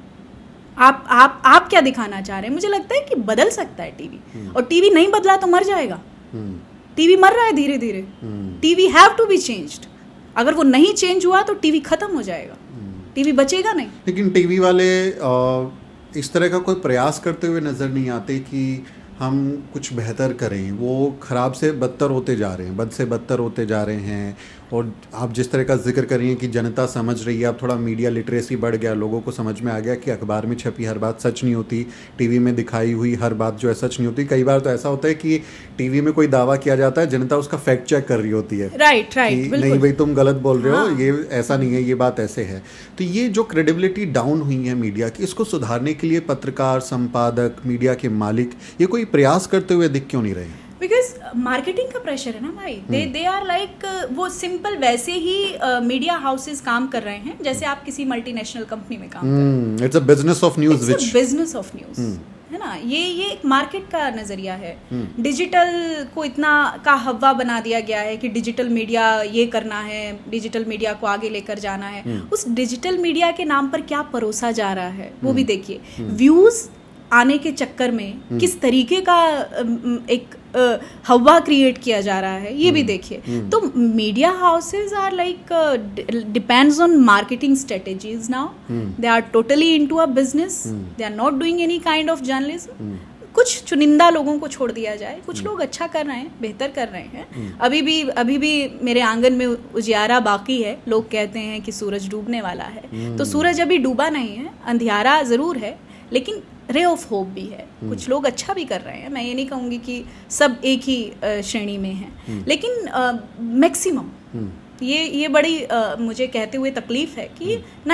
आप क्या दिखाना चाह रहे हैं? मुझे लगता है कि बदल सकता है टीवी, और टीवी नहीं बदला तो मर जाएगा। टीवी मर रहा है धीरे धीरे। TV have to be changed. अगर वो नहीं चेंज हुआ तो टीवी खत्म हो जाएगा, टीवी बचेगा नहीं। लेकिन टीवी वाले इस तरह का कोई प्रयास करते हुए नजर नहीं आते कि हम कुछ बेहतर करें। वो खराब से बदतर होते जा रहे हैं, बद से बदतर होते जा रहे हैं। और आप जिस तरह का जिक्र कर रही हैं कि जनता समझ रही है, अब थोड़ा मीडिया लिटरेसी बढ़ गया, लोगों को समझ में आ गया कि अखबार में छपी हर बात सच नहीं होती, टीवी में दिखाई हुई हर बात जो है सच नहीं होती। कई बार तो ऐसा होता है कि टीवी में कोई दावा किया जाता है, जनता उसका फैक्ट चेक कर रही होती है। राइट नहीं भाई तुम गलत बोल रहे हो, ये ऐसा नहीं है, ये बात ऐसे है। तो ये जो क्रेडिबिलिटी डाउन हुई है मीडिया की, इसको सुधारने के लिए पत्रकार, संपादक, मीडिया के मालिक ये कोई प्रयास करते हुए दिख क्यों नहीं रहे? बिकॉज मार्केटिंग का प्रेशर है ना भाई। दे आर लाइक, वो सिंपल वैसे ही मीडिया हाउसेस काम कर रहे हैं जैसे आप किसी मल्टीनेशनल कंपनी में काम कर रहे हैं। It's a business of news, which business of news है ना। ये एक मार्केट का नजरिया है। डिजिटल को इतना का हवा बना दिया गया है कि डिजिटल मीडिया ये करना है, डिजिटल मीडिया को आगे लेकर जाना है। उस डिजिटल मीडिया के नाम पर क्या परोसा जा रहा है वो भी देखिए। व्यूज आने के चक्कर में किस तरीके का एक हवा क्रिएट किया जा रहा है ये भी देखिए। तो media houses are like depends on marketing strategies now. They are totally into a business, they are not doing any kind of journalism. कुछ चुनिंदा लोगों को छोड़ दिया जाए, कुछ लोग अच्छा कर रहे हैं, बेहतर कर रहे हैं। अभी भी मेरे आंगन में उजियारा बाकी है। लोग कहते हैं कि सूरज डूबने वाला है, तो सूरज अभी डूबा नहीं है, अंधियारा जरूर है, लेकिन रे ऑफ होप भी है। कुछ लोग अच्छा भी कर रहे हैं, मैं ये नहीं कहूँगी कि सब एक ही श्रेणी में हैं, लेकिन मैक्सिमम ये बड़ी मुझे कहते हुए तकलीफ है कि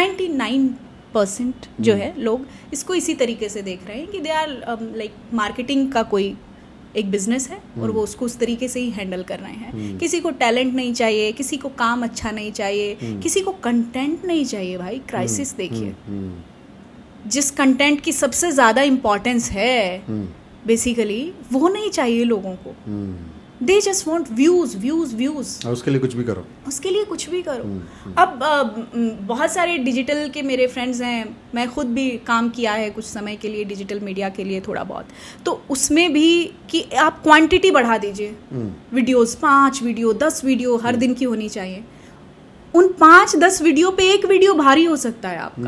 99% जो है लोग इसको इसी तरीके से देख रहे हैं कि दे आर लाइक मार्केटिंग का कोई एक बिजनेस है और वो उसको उस तरीके से ही हैंडल कर रहे हैं। किसी को टैलेंट नहीं चाहिए, किसी को काम अच्छा नहीं चाहिए, किसी को कंटेंट नहीं चाहिए। भाई क्राइसिस देखिए, जिस कंटेंट की सबसे ज्यादा इम्पोर्टेंस है बेसिकली वो नहीं चाहिए लोगों को। They just want views views views, और उसके लिए कुछ भी करो, उसके लिए कुछ भी करो। अब बहुत सारे डिजिटल के मेरे फ्रेंड्स हैं, मैं खुद भी काम किया है कुछ समय के लिए डिजिटल मीडिया के लिए थोड़ा बहुत, तो उसमें भी कि आप क्वांटिटी बढ़ा दीजिए वीडियोस, 5 वीडियो 10 वीडियो हर दिन की होनी चाहिए। उन 5-10 वीडियो पे एक वीडियो भारी हो सकता है आपका,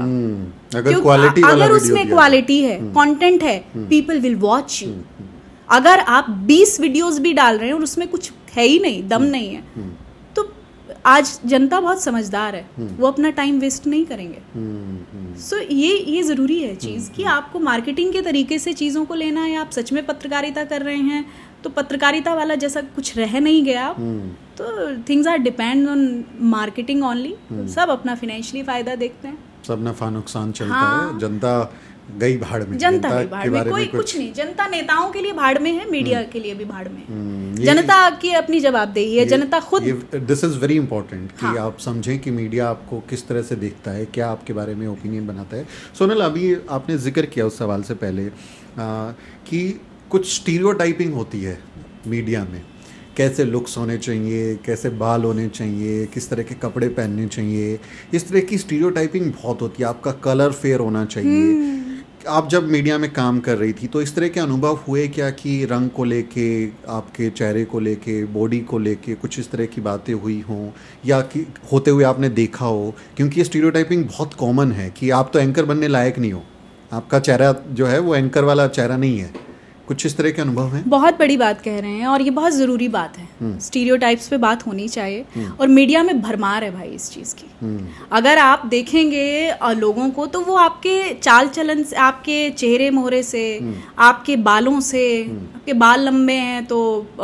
अगर उसमें क्वालिटी है, कंटेंट है, पीपल विल वॉच यू। अगर आप 20 वीडियोस भी डाल रहे हैं और उसमें कुछ है ही नहीं, दम नहीं है, तो आज जनता बहुत समझदार है, वो अपना टाइम वेस्ट नहीं करेंगे। सो ये ज़रूरी है चीज़ कि आपको मार्केटिंग के तरीके से चीज़ों को लेना है। आप सच में पत्रकारिता कर रहे हैं तो पत्रकारिता वाला जैसा कुछ रह नहीं गया, तो things are depend on marketing only. सब अपना फाइनेंशियली फायदा देखते हैं, सब नफा नुकसान चलता है। जनता गई भाड़ में, जनता गई भाड़ में, कोई कुछ नहीं। जनता नेताओं के लिए भाड़ में है, मीडिया के लिए भी भाड़ में है। जनता की अपनी जवाबदेही है, जनता खुद। दिस इज वेरी इंपॉर्टेंट कि आप समझें कि मीडिया आपको किस तरह से देखता है, क्या आपके बारे में ओपिनियन बनाता है। सोनल, अभी आपने जिक्र किया उस सवाल से पहले कि कुछ स्टीरियोटाइपिंग होती है मीडिया में, कैसे लुक्स होने चाहिए, कैसे बाल होने चाहिए, किस तरह के कपड़े पहनने चाहिए, इस तरह की स्टीरियोटाइपिंग बहुत होती है। आपका कलर फेयर होना चाहिए। आप जब मीडिया में काम कर रही थी तो इस तरह के अनुभव हुए क्या कि रंग को लेके, आपके चेहरे को लेके, बॉडी को लेके कुछ इस तरह की बातें हुई हों, या कि होते हुए आपने देखा हो? क्योंकि ये स्टीरियोटाइपिंग बहुत कॉमन है कि आप तो एंकर बनने लायक नहीं हो, आपका चेहरा जो है वो एंकर वाला चेहरा नहीं है, कुछ इस तरह के अनुभव हैं? बहुत बड़ी बात कह रहे हैं और ये बहुत ज़रूरी बात है। स्टीरियोटाइप्स पे बात होनी चाहिए और मीडिया में भरमार है भाई इस चीज़ की। अगर आप देखेंगे लोगों को तो वो आपके चाल चलन से, आपके चेहरे मोहरे से, आपके बालों से, आपके बाल लंबे हैं तो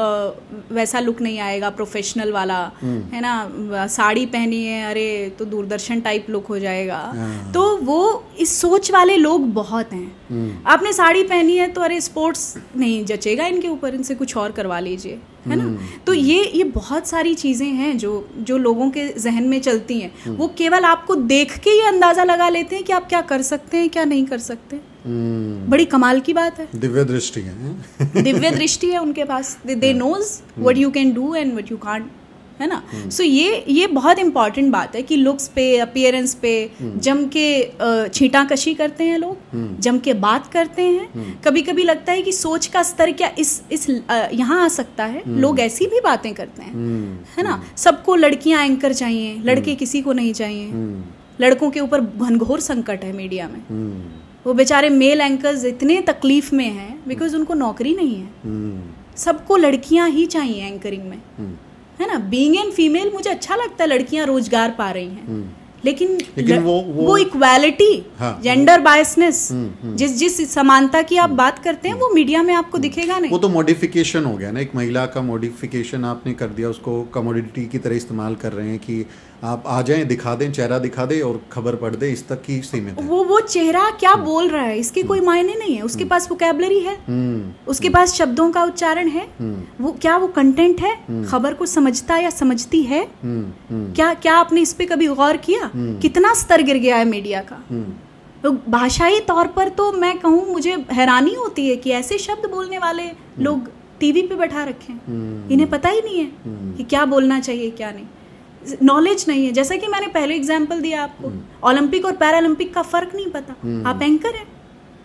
वैसा लुक नहीं आएगा प्रोफेशनल वाला, है ना, साड़ी पहनी है अरे तो दूरदर्शन टाइप लुक हो जाएगा। तो वो इस सोच वाले लोग बहुत हैं। आपने साड़ी पहनी है तो अरे स्पोर्ट्स नहीं जचेगा इनके ऊपर, इनसे कुछ और करवा लीजिए, है ना। तो ये बहुत सारी चीज़ें हैं जो लोगों के जहन में चलती हैं। वो केवल आपको देख के ही अंदाज़ा लगा लेते हैं कि आप क्या कर सकते हैं क्या नहीं कर सकते। बड़ी कमाल की बात है। दिव्य दृष्टि है दिव्य दृष्टि है उनके पास। They knows what you can do and what you can't, है ना। सो ये बहुत इंपॉर्टेंट बात है कि लुक्स पे, अपीयरेंस पे जम के छींटाकशी करते हैं लोग, जम के बात करते हैं। कभी कभी लगता है कि सोच का स्तर क्या इस यहाँ आ सकता है। लोग ऐसी भी बातें करते हैं, है ना। सबको लड़कियां एंकर चाहिए, लड़के किसी को नहीं चाहिए। लड़कों के ऊपर घनघोर संकट है मीडिया में। वो बेचारे मेल एंकर्स इतने तकलीफ में हैं बिकॉज उनको नौकरी नहीं है। सबको लड़कियां ही चाहिए एंकरिंग में, है ना। बीइंग एन फीमेल मुझे अच्छा लगता है लड़कियां रोजगार पा रही हैं, लेकिन वो इक्वालिटी, जेंडर बायसनेस, जिस समानता की आप बात करते हैं वो मीडिया में आपको दिखेगा नहीं। वो तो मॉडिफिकेशन हो गया ना, एक महिला का मॉडिफिकेशन आपने कर दिया, उसको कमोडिटी की तरह इस्तेमाल कर रहे हैं कि आप आ जाएं, दिखा दें, चेहरा दिखा दें और खबर पढ़ दें, इस तक की सीमित है। वो चेहरा क्या बोल रहा है इसके कोई मायने नहीं है। उसके पास वोकैबुलरी है, उसके पास शब्दों का उच्चारण है, वो कंटेंट है, खबर को समझता या समझती है। क्या आपने इस पे कभी गौर किया कितना स्तर गिर गया है मीडिया का। तो भाषाई तौर पर तो मैं कहूँ मुझे हैरानी होती है कि ऐसे शब्द बोलने वाले लोग टीवी पे बैठा रखे हैं। इन्हें पता ही नहीं है कि क्या बोलना चाहिए क्या नहीं, नॉलेज नहीं है। जैसा कि मैंने पहले एग्जाम्पल दिया आपको, ओलंपिक और पैरालंपिक का फर्क नहीं पता। आप एंकर हैं।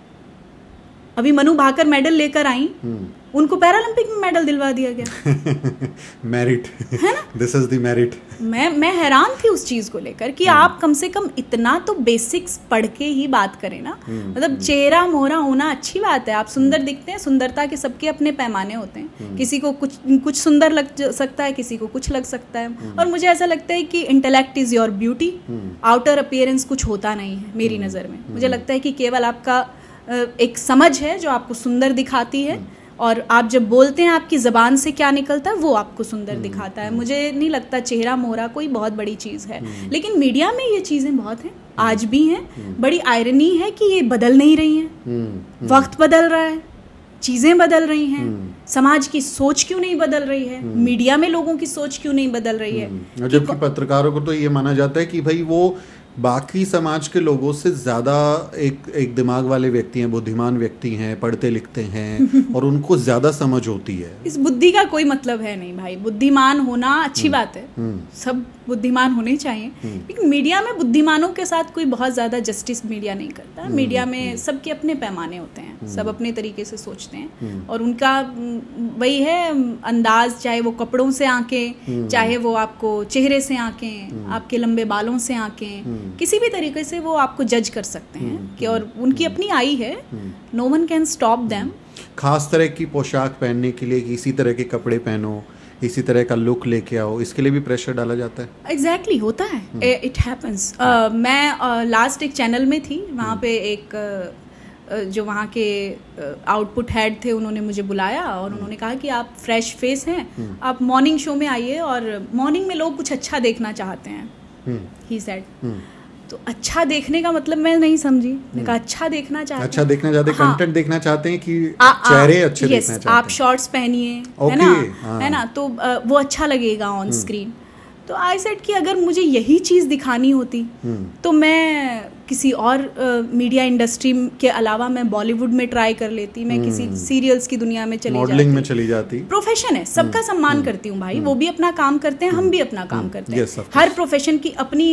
अभी मनु भाकर मेडल लेकर आई, उनको पैरालंपिक में मेडल दिलवा दिया गया। मेरिट है ना, दिस इज द मेरिट। मैं हैरान थी उस चीज को लेकर कि आप कम से कम इतना तो बेसिक्स पढ़ के ही बात करें ना। मतलब चेहरा मोहरा होना अच्छी बात है, आप सुंदर दिखते हैं, सुंदरता के सबके अपने पैमाने होते हैं। किसी को कुछ सुंदर लग सकता है, किसी को कुछ लग सकता है। और मुझे ऐसा लगता है कि intellect is your beauty, outer appearance कुछ होता नहीं है मेरी नज़र में। मुझे लगता है कि केवल आपका एक समझ है जो आपको सुंदर दिखाती है, और आप जब बोलते हैं आपकी ज़बान से क्या निकलता है वो आपको सुंदर दिखाता है। मुझे नहीं लगता चेहरा मोहरा कोई बहुत बड़ी चीज़ है, लेकिन मीडिया में ये चीज़ें बहुत हैं, आज भी हैं। बड़ी आयरनी है कि ये बदल नहीं रही हैं। वक्त बदल रहा है, चीज़ें बदल रही हैं, समाज की सोच क्यों नहीं बदल रही है, मीडिया में लोगों की सोच क्यों नहीं बदल रही है। जबकि पत्रकारों को तो ये माना जाता है कि भाई वो बाकी समाज के लोगों से ज़्यादा एक दिमाग वाले व्यक्ति हैं, बुद्धिमान व्यक्ति हैं, पढ़ते लिखते हैं और उनको ज़्यादा समझ होती है। इस बुद्धि का कोई मतलब है नहीं भाई। बुद्धिमान होना अच्छी बात है, सब बुद्धिमान होने चाहिए, लेकिन मीडिया में बुद्धिमानों के साथ कोई बहुत ज़्यादा जस्टिस मीडिया नहीं करता। मीडिया में सबके अपने पैमाने होते हैं, सब अपने तरीके से सोचते हैं, और उनका वही है अंदाज, चाहे वो कपड़ों से आंकें, चाहे वो आपको चेहरे से आंकें, आपके लंबे बालों से आंकें, किसी भी तरीके से वो आपको जज कर सकते हैं कि, और उनकी अपनी आई है, no one can stop them. खास तरह की पोशाक पहनने के लिए इसी तरह के कपड़े पहनो, इसी तरह का लुक लेके आओ, इसके लिए भी प्रेशर डाला जाता है। एग्जैक्टली होता है, इट हैपन्स। मैं लास्ट एक चैनल में थी, वहाँ पे एक जो वहाँ के आउटपुट हेड थे, उन्होंने मुझे बुलाया और उन्होंने कहा कि आप फ्रेश फेस हैं, आप मॉर्निंग शो में आइए, और मॉर्निंग में लोग कुछ अच्छा देखना चाहते हैं, ही सेड। तो अच्छा देखने का मतलब मैं नहीं समझी। मैंने कहा अच्छा देखना चाहते हैं, अच्छा देखना चाहते हैं, कंटेंट देखना चाहते हैं कि चेहरे अच्छे देखना चाहते हैं। आप शॉर्ट्स पहनिए, है ना, तो वो अच्छा लगेगा ऑन स्क्रीन। तो आई सेड कि अगर मुझे यही चीज़ दिखानी होती तो मैं किसी और मीडिया इंडस्ट्री के अलावा मैं बॉलीवुड में ट्राई कर लेती, मैं किसी सीरियल्स की दुनिया में मॉडलिंग में चली जाती। प्रोफेशन है, सबका सम्मान करती हूँ भाई, वो भी अपना काम करते हैं, हम भी अपना काम करते हैं। हर प्रोफेशन की अपनी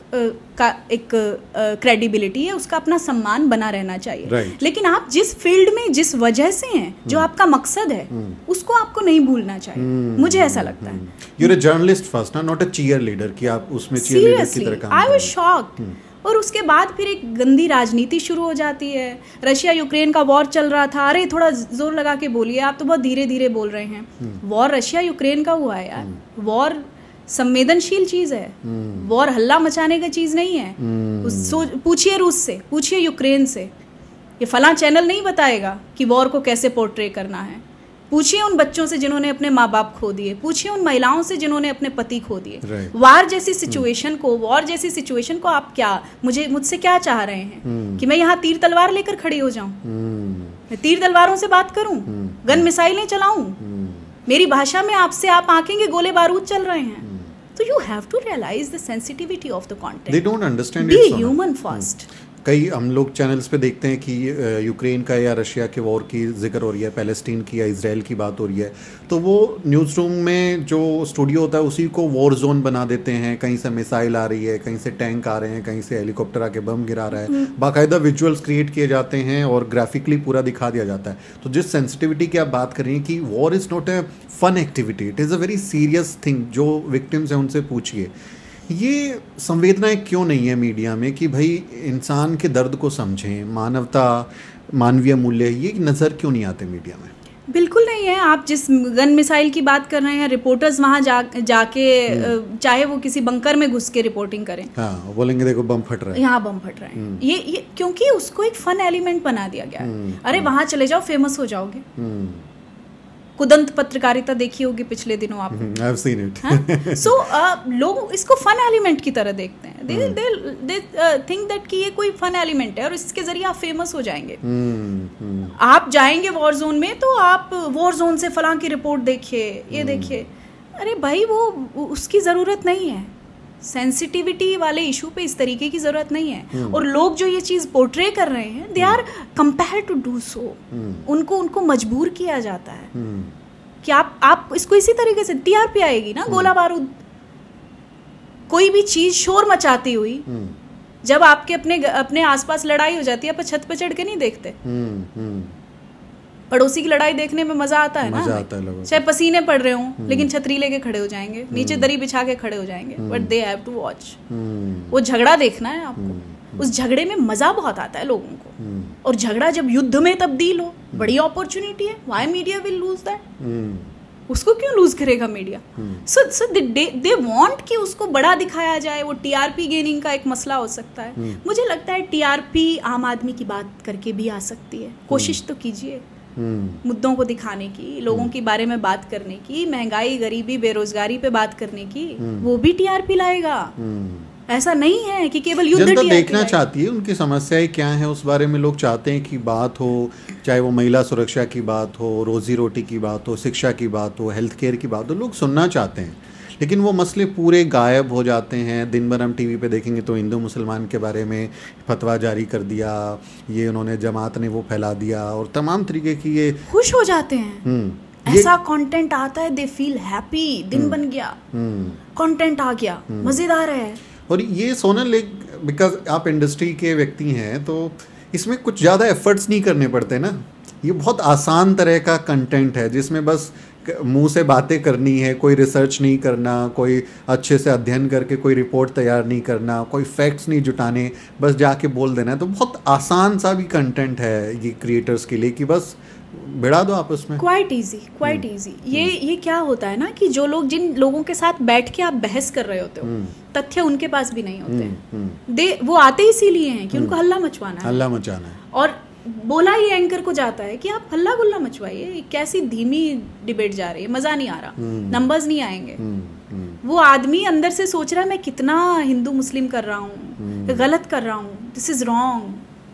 एक क्रेडिबिलिटी है, उसका अपना सम्मान बना रहना चाहिए। लेकिन आप जिस फील्ड में जिस वजह से हैं, जो आपका मकसद है, उसको आपको नहीं भूलना चाहिए, मुझे ऐसा लगता है। You're a journalist first, not a cheerleader, कि आप उसमें cheerleader की तरह काम। I was shocked। और उसके बाद फिर एक गंदी राजनीति शुरू हो जाती है। रशिया यूक्रेन का वॉर चल रहा था, अरे थोड़ा जोर लगा के बोलिए, आप तो बहुत धीरे धीरे बोल रहे हैं। वॉर रशिया यूक्रेन का हुआ है यार, वॉर संवेदनशील चीज है, वॉर हल्ला मचाने का चीज नहीं है। पूछिए रूस से, पूछिए यूक्रेन से, ये फला चैनल नहीं बताएगा कि वॉर को कैसे पोर्ट्रे करना है। पूछिए उन बच्चों से जिन्होंने अपने माँ बाप खो दिए, पूछिए उन महिलाओं से जिन्होंने अपने पति खो दिए। वॉर जैसी सिचुएशन को आप क्या मुझसे क्या चाह रहे हैं कि मैं यहाँ तीर तलवार लेकर खड़ी हो जाऊं, मैं तीर तलवारों से बात करूं, गन मिसाइलें चलाऊं, मेरी भाषा में आपसे आप आंकेंगे गोले बारूद चल रहे हैं। तो you have to realize the sensitivity of the content, they don't understand, be human first. कई हम लोग चैनल्स पे देखते हैं कि यूक्रेन का या रशिया के वॉर की जिक्र हो रही है, पैलेस्टीन की या इजराइल की बात हो रही है, तो वो न्यूज़ रूम में जो स्टूडियो होता है उसी को वॉर जोन बना देते हैं। कहीं से मिसाइल आ रही है, कहीं से टैंक आ रहे हैं, कहीं से हेलीकॉप्टर आके बम गिरा रहा है, बाकायदा विजुअल्स क्रिएट किए जाते हैं और ग्राफिकली पूरा दिखा दिया जाता है। तो जिस सेंसिटिविटी की आप बात कर रही हैं कि war is not a fun activity, it is a very serious thing. जो विक्टिम्स हैं उनसे पूछिए, ये संवेदनाएं क्यों नहीं है मीडिया में कि भाई इंसान के दर्द को समझें, मानवता, मानवीय मूल्य, ये नज़र क्यों नहीं आते मीडिया में? बिल्कुल नहीं है। आप जिस गन मिसाइल की बात कर रहे हैं, रिपोर्टर्स वहाँ जाके चाहे वो किसी बंकर में घुस के रिपोर्टिंग करें, हाँ, बोलेंगे देखो बम फट रहा है, यहाँ बम फट रहा है। ये क्योंकि उसको एक फन एलिमेंट बना दिया गया है। अरे वहाँ चले जाओ, फेमस हो जाओगे। कुदंत पत्रकारिता देखी होगी पिछले दिनों आपने, I've seen it. सो लोग इसको फन एलिमेंट की तरह देखते हैं। दे थिंक दैट कि ये कोई फन एलिमेंट है और इसके जरिए आप फेमस हो जाएंगे। आप जाएंगे वॉर जोन में तो आप वॉर जोन से फलां की रिपोर्ट देखिए, ये देखिए। अरे भाई वो उसकी ज़रूरत नहीं है। सेंसिटिविटी वाले इशू पे इस तरीके की जरूरत नहीं है। और लोग जो ये चीज पोर्ट्रे कर रहे हैं, they are compare to do so. उनको मजबूर किया जाता है कि आप इसको इसी तरीके से, टीआरपी आएगी ना, गोला बारूद, कोई भी चीज शोर मचाती हुई। जब आपके अपने आसपास लड़ाई हो जाती है, आप छत पे चढ़ के नहीं देखते। पड़ोसी की लड़ाई देखने में मजा आता है ना, चाहे पसीने पड़ रहे हों, लेकिन छतरी लेके खड़े हो जाएंगे, नीचे दरी बिछा के खड़े हो जाएंगे, but they have to watch. वो झगड़ा देखना है आपको, उस झगड़े में मजा बहुत आता है लोगों को। और झगड़ा जब युद्ध में तब्दील हो, बड़ी अपॉर्चुनिटी है। Why media will lose that? उसको क्यों लूज करेगा मीडिया? सो दे वांट कि उसको बड़ा दिखाया जाए। वो टीआरपी गेनिंग का एक मसला हो सकता है। मुझे लगता है टीआरपी आम आदमी की बात करके भी आ सकती है। कोशिश तो कीजिए मुद्दों को दिखाने की, लोगों के बारे में बात करने की, महंगाई, गरीबी, बेरोजगारी पे बात करने की, वो भी टीआरपी लाएगा। ऐसा नहीं है कि केवल युद्ध जनता देखना चाहती है, उनकी समस्याएं क्या हैं उस बारे में लोग चाहते हैं कि बात हो, चाहे वो महिला सुरक्षा की बात हो, रोजी रोटी की बात हो, शिक्षा की बात हो, हेल्थ केयर की बात हो, लोग सुनना चाहते हैं। लेकिन वो मसले पूरे गायब हो जाते हैं। दिन भर हम टीवी पे देखेंगे तो हिंदू मुसलमान के बारे में फतवा जारी कर दिया, ये उन्होंने जमात ने वो फैला दिया, और तमाम तरीके की ये खुश हो जाते हैं। ऐसा कंटेंट आता है, दे फील हैप्पी, दिन बन गया, कंटेंट आ गया, मजेदार है। और ये सोनल, एक बिकॉज आप इंडस्ट्री के व्यक्ति हैं तो इसमें कुछ ज़्यादा एफर्ट्स नहीं करने पड़ते ना। ये बहुत आसान तरह का कंटेंट है जिसमें बस मुंह से बातें करनी है, कोई रिसर्च नहीं करना, कोई अच्छे से अध्ययन करके कोई रिपोर्ट तैयार नहीं करना, कोई फैक्ट्स नहीं जुटाने, बस जाके बोल देना है। तो बहुत आसान सा भी कंटेंट है ये क्रिएटर्स के लिए कि बस भिड़ा दो आपस में। Quite easy. ये क्या होता है ना कि जो लोग, जिन लोगों के साथ बैठ के आप बहस कर रहे होते हो, तथ्य उनके पास भी नहीं होते। वो आते इसीलिए हैं कि उनको हल्ला मचवाना है। और बोला ये एंकर को जाता है कि आप हल्ला गुल्ला मचवाइए, कैसी धीमी डिबेट जा रही है, मजा नहीं आ रहा, नंबर्स नहीं आएंगे। वो आदमी अंदर से सोच रहा है मैं कितना हिंदू मुस्लिम कर रहा हूँ, गलत कर रहा हूँ, दिस इज रॉन्ग।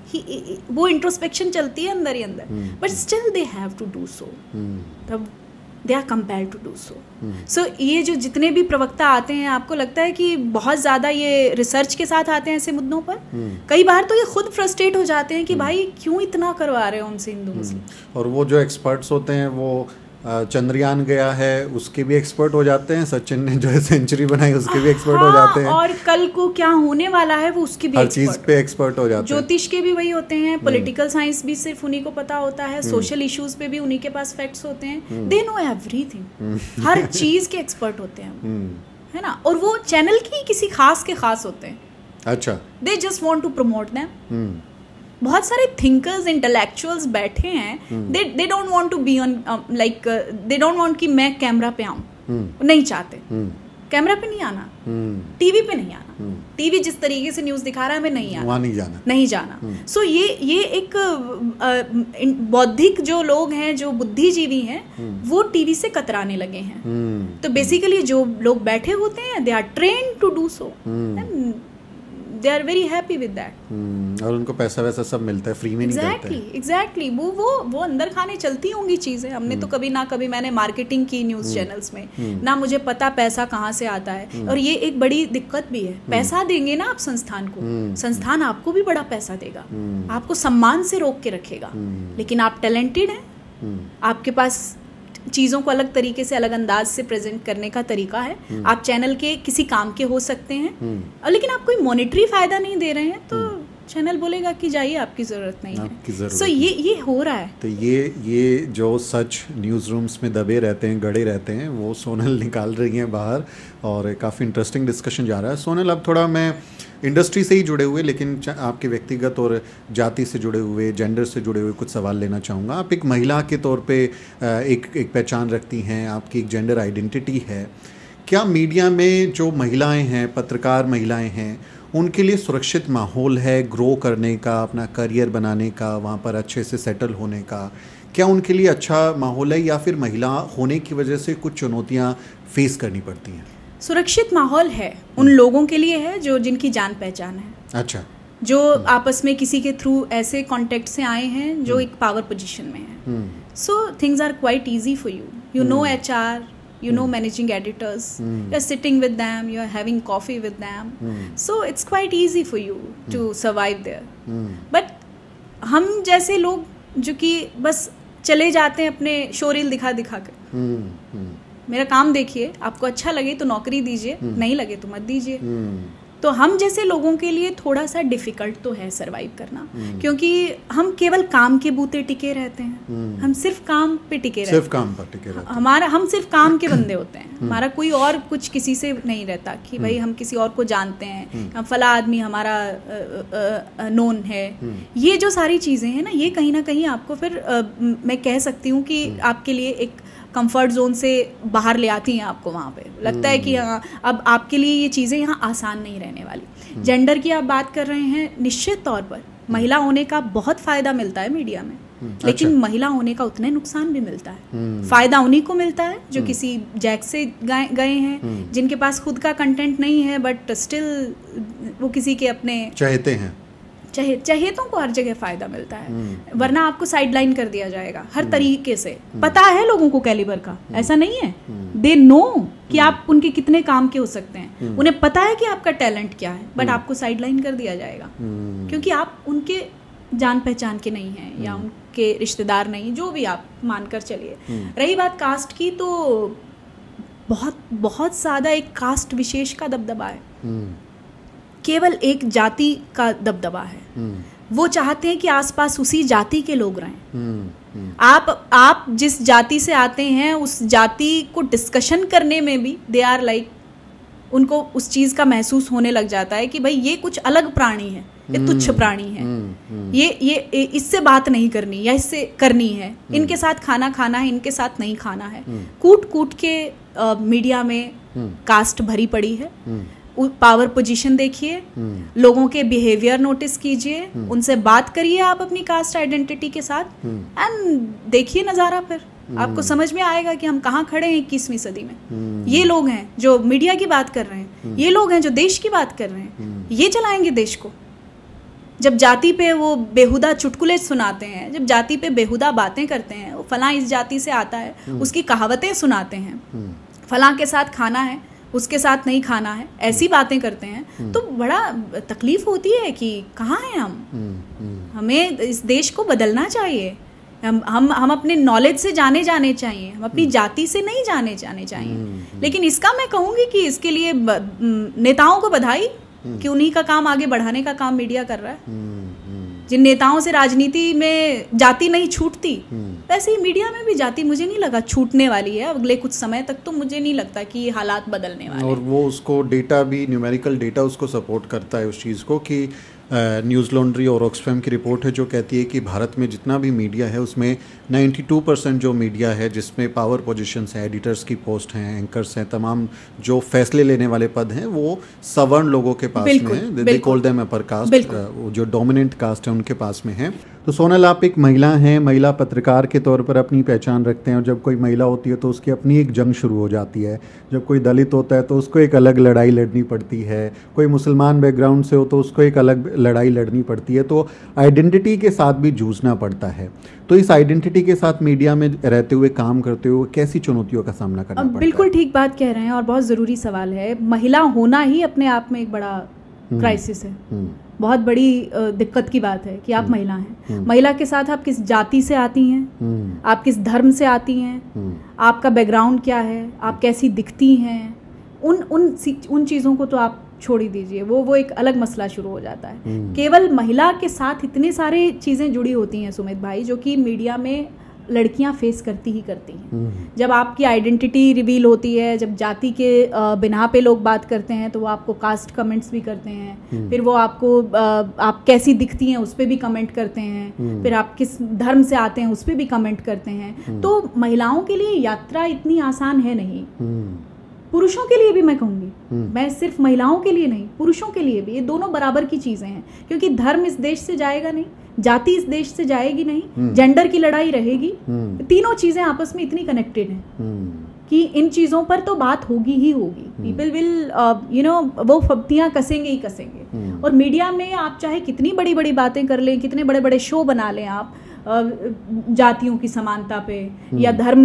वो इंट्रोस्पेक्शन चलती है अंदर ही अंदर, but still they have to do so. तब they are compared to do so. So ये जो जितने भी प्रवक्ता आते हैं, आपको लगता है कि बहुत ज़्यादा ये रिसर्च के साथ आते हैं ऐसे मुद्दों पर? कई बार तो ये खुद फ्रस्ट्रेट हो जाते हैं कि भाई क्यों इतना करवा रहे हो हमसे हिंदू मुस्लिम। और वो जो एक्सपर्ट्स होते हैं, वो चंद्रयान गया है उसके भी एक्सपर्ट हो जाते हैं, सचिन ने जो है सेंचुरी बनाई उसके भी एक्सपर्ट हो जाते हैं, और कल को क्या होने वाला है वो उसके भी हर चीज पे एक्सपर्ट हो जाते हैं। ज्योतिष के भी वही होते हैं, पॉलिटिकल साइंस भी सिर्फ उन्हीं को पता होता है, सोशल इश्यूज पे भी उन्हीं के पास फैक्ट्स होते हैं। दे नो एवरीथिंग, हर चीज के एक्सपर्ट होते हैं, है ना। और वो चैनल की किसी खास के खास होते हैं, अच्छा, they just want to promote them. बहुत सारे थिंकर्स इंटेलेक्चुअल्स बैठे हैं, they don't want to be on like they don't want कि मैं कैमरा पे आऊं, नहीं चाहते कैमरा पे नहीं आना, टीवी पे नहीं आना, टीवी जिस तरीके से न्यूज़ दिखा रहा है हमें नहीं आना, वहाँ नहीं जाना। सो ये एक बौद्धिक जो लोग हैं, जो बुद्धिजीवी हैं, वो टीवी से कतराने लगे हैं। तो बेसिकली जो लोग बैठे होते हैं, they are trained to do so, they are very happy with that. और उनको पैसा वैसा सब मिलता है, फ्री में नहीं करते। एग्जैक्टली वो अंदर खाने चलती होंगी चीज़ें। हमने तो कभी मैंने मार्केटिंग की न्यूज़ चैनल्स में, ना मुझे पता पैसा कहाँ से आता है। और ये एक बड़ी दिक्कत भी है, पैसा देंगे ना आप संस्थान को, संस्थान आपको भी बड़ा पैसा देगा, आपको सम्मान से रोक के रखेगा। लेकिन आप टैलेंटेड हैं, आपके पास चीज़ों को अलग तरीके से, अलग अंदाज से प्रेजेंट करने का तरीका है, आप चैनल के किसी काम के हो सकते हैं, लेकिन आप कोई मॉनेटरी फायदा नहीं दे रहे हैं, तो चैनल बोलेगा कि जाइए, आपकी ज़रूरत नहीं है। सो ये हो रहा है। तो ये जो सच न्यूज़ रूम्स में दबे रहते हैं, गड़े रहते हैं, वो सोनल निकाल रही हैं बाहर, और काफ़ी इंटरेस्टिंग डिस्कशन जा रहा है। सोनल, अब थोड़ा मैं इंडस्ट्री से ही जुड़े हुए, लेकिन आपके व्यक्तिगत और जाति से जुड़े हुए, जेंडर से जुड़े हुए कुछ सवाल लेना चाहूँगा। आप एक महिला के तौर पे एक पहचान रखती हैं, आपकी एक जेंडर आइडेंटिटी है। क्या मीडिया में जो महिलाएं हैं, पत्रकार महिलाएं हैं, उनके लिए सुरक्षित माहौल है ग्रो करने का, अपना करियर बनाने का, वहाँ पर अच्छे से सेटल होने का? क्या उनके लिए अच्छा माहौल है, या फिर महिला होने की वजह से कुछ चुनौतियाँ फेस करनी पड़ती हैं? सुरक्षित माहौल है उन लोगों के लिए है जो जिनकी जान पहचान है। अच्छा। जो आपस में किसी के थ्रू ऐसे कॉन्टेक्ट से आए हैं जो एक पावर पोजीशन में है। So things are quite easy for you, you know HR, you know managing editors, you're sitting with them, you're having coffee with them, so it's quite easy for you to survive there. But हम जैसे लोग जो कि बस चले जाते हैं अपने शोरील दिखा कर, मेरा काम देखिए, आपको अच्छा लगे तो नौकरी दीजिए, नहीं लगे तो मत दीजिए। तो हम जैसे लोगों के लिए थोड़ा सा डिफिकल्ट तो है सरवाइव करना, क्योंकि हम केवल काम के बूते टिके रहते हैं, हम सिर्फ काम पे टिके रहते हैं, सिर्फ काम पर टिके रहते हैं। हम सिर्फ काम के बंदे होते हैं, हमारा कोई और कुछ किसी से नहीं रहता कि भाई हम किसी और को जानते हैं, हम फला आदमी हमारा नोन है। ये जो सारी चीज़ें हैं ना, ये कहीं ना कहीं आपको फिर मैं कह सकती हूँ कि आपके लिए एक कंफर्ट जोन से बाहर ले आती हैं आपको। वहाँ पे लगता है कि हाँ, अब आपके लिए ये चीज़ें यहाँ आसान नहीं रहने वाली। जेंडर की आप बात कर रहे हैं, निश्चित तौर पर महिला होने का बहुत फ़ायदा मिलता है मीडिया में, लेकिन महिला होने का उतने नुकसान भी मिलता है। फ़ायदा उन्हीं को मिलता है जो किसी जैक से गए हैं, जिनके पास खुद का कंटेंट नहीं है, बट स्टिल वो किसी के अपने चाहते हैं, चहेतों को हर जगह फायदा मिलता है। वरना आपको साइडलाइन कर दिया जाएगा हर तरीके से। पता है लोगों को कैलिबर का, ऐसा नहीं है, दे नो कि आप उनके कितने काम के हो सकते हैं, उन्हें पता है कि आपका टैलेंट क्या है, बट आपको साइडलाइन कर दिया जाएगा क्योंकि आप उनके जान पहचान के नहीं हैं या उनके रिश्तेदार नहीं, जो भी आप मानकर चलिए। रही बात कास्ट की, तो बहुत बहुत ज़्यादा एक कास्ट विशेष का दबदबा है, केवल एक जाति का दबदबा है। वो चाहते हैं कि आसपास उसी जाति के लोग रहें। आप जिस जाति से आते हैं उस जाति को डिस्कशन करने में भी दे आर लाइक, उनको उस चीज़ का महसूस होने लग जाता है कि भाई ये कुछ अलग प्राणी है, ये तुच्छ प्राणी है, ये इससे बात नहीं करनी या इससे करनी है, इनके साथ खाना खाना है, इनके साथ नहीं खाना है। कूट कूट के मीडिया में कास्ट भरी पड़ी है। पावर पोजीशन देखिए, लोगों के बिहेवियर नोटिस कीजिए, उनसे बात करिए आप अपनी कास्ट आइडेंटिटी के साथ, एंड देखिए नज़ारा, फिर आपको समझ में आएगा कि हम कहाँ खड़े हैं 21वीं सदी में। ये लोग हैं जो मीडिया की बात कर रहे हैं, ये लोग हैं जो देश की बात कर रहे हैं, ये चलाएंगे देश को। जब जाति पे वो बेहुदा चुटकुले सुनाते हैं, जब जाति पे बेहुदा बातें करते हैं, वो फलां इस जाति से आता है, उसकी कहावतें सुनाते हैं, फलां के साथ खाना है, उसके साथ नहीं खाना है, ऐसी बातें करते हैं, तो बड़ा तकलीफ होती है कि कहाँ हैं हम। हमें इस देश को बदलना चाहिए। हम अपने नॉलेज से जाने चाहिए, हम अपनी जाति से नहीं जाने चाहिए। लेकिन इसका मैं कहूँगी कि इसके लिए नेताओं को बधाई कि उन्हीं का काम आगे बढ़ाने का काम मीडिया कर रहा है। जिन नेताओं से राजनीति में जाति नहीं छूटती, वैसे ही मीडिया में भी जाति मुझे नहीं लगा छूटने वाली है अगले कुछ समय तक, तो मुझे नहीं लगता कि ये हालात बदलने वाले हैं। और वो उसको डेटा भी, न्यूमेरिकल डेटा उसको सपोर्ट करता है उस चीज़ को कि न्यूज़ लॉन्ड्री और ऑक्सफैम की रिपोर्ट है जो कहती है कि भारत में जितना भी मीडिया है उसमें 92% जो मीडिया है जिसमें पावर पोजीशंस हैं, एडिटर्स की पोस्ट हैं, एंकर्स हैं, तमाम जो फैसले लेने वाले पद हैं वो सवर्ण लोगों के पास में हैं। They call them upper caste, जो डोमिनेंट कास्ट है उनके पास में है। तो सोनल, आप एक महिला हैं, महिला पत्रकार के तौर पर अपनी पहचान रखते हैं, और जब कोई महिला होती है तो उसकी अपनी एक जंग शुरू हो जाती है। जब कोई दलित होता है तो उसको एक अलग लड़ाई लड़नी पड़ती है, कोई मुसलमान बैकग्राउंड से हो तो उसको एक अलग लड़ाई लड़नी पड़ती है। तो आइडेंटिटी के साथ भी जूझना पड़ता है। तो इस आइडेंटिटी के साथ मीडिया में रहते हुए, काम करते हुए कैसी चुनौतियों का सामना करना पड़ता है? बिल्कुल ठीक बात कह रहे हैं और बहुत ज़रूरी सवाल है। महिला होना ही अपने आप में एक बड़ा क्राइसिस है, बहुत बड़ी दिक्कत की बात है कि आप महिला हैं। महिला के साथ आप किस जाति से आती हैं, आप किस धर्म से आती हैं, आपका बैकग्राउंड क्या है, आप कैसी दिखती हैं, उन चीज़ों को तो आप छोड़ ही दीजिए, वो एक अलग मसला शुरू हो जाता है। केवल महिला के साथ इतने सारे चीज़ें जुड़ी होती हैं सुमित भाई, जो कि मीडिया में लड़कियां फेस करती ही करती हैं। जब आपकी आइडेंटिटी रिवील होती है, जब जाति के बिना पे लोग बात करते हैं तो वो आपको कास्ट कमेंट्स भी करते हैं, फिर वो आपको आप कैसी दिखती हैं उस पर भी कमेंट करते हैं, फिर आप किस धर्म से आते हैं उस पर भी कमेंट करते हैं। तो महिलाओं के लिए यात्रा इतनी आसान है नहीं, पुरुषों के लिए भी मैं कहूँगी, मैं सिर्फ महिलाओं के लिए नहीं, पुरुषों के लिए भी, ये दोनों बराबर की चीज़ें हैं। क्योंकि धर्म इस देश से जाएगा नहीं, जाति इस देश से जाएगी नहीं, जेंडर की लड़ाई रहेगी, तीनों चीज़ें आपस में इतनी कनेक्टेड हैं कि इन चीज़ों पर तो बात होगी ही होगी। पीपल विल वो फब्तियाँ कसेंगे ही कसेंगे। और मीडिया में आप चाहे कितनी बड़ी बड़ी बातें कर लें, कितने बड़े बड़े शो बना लें आप जातियों की समानता पे या धर्म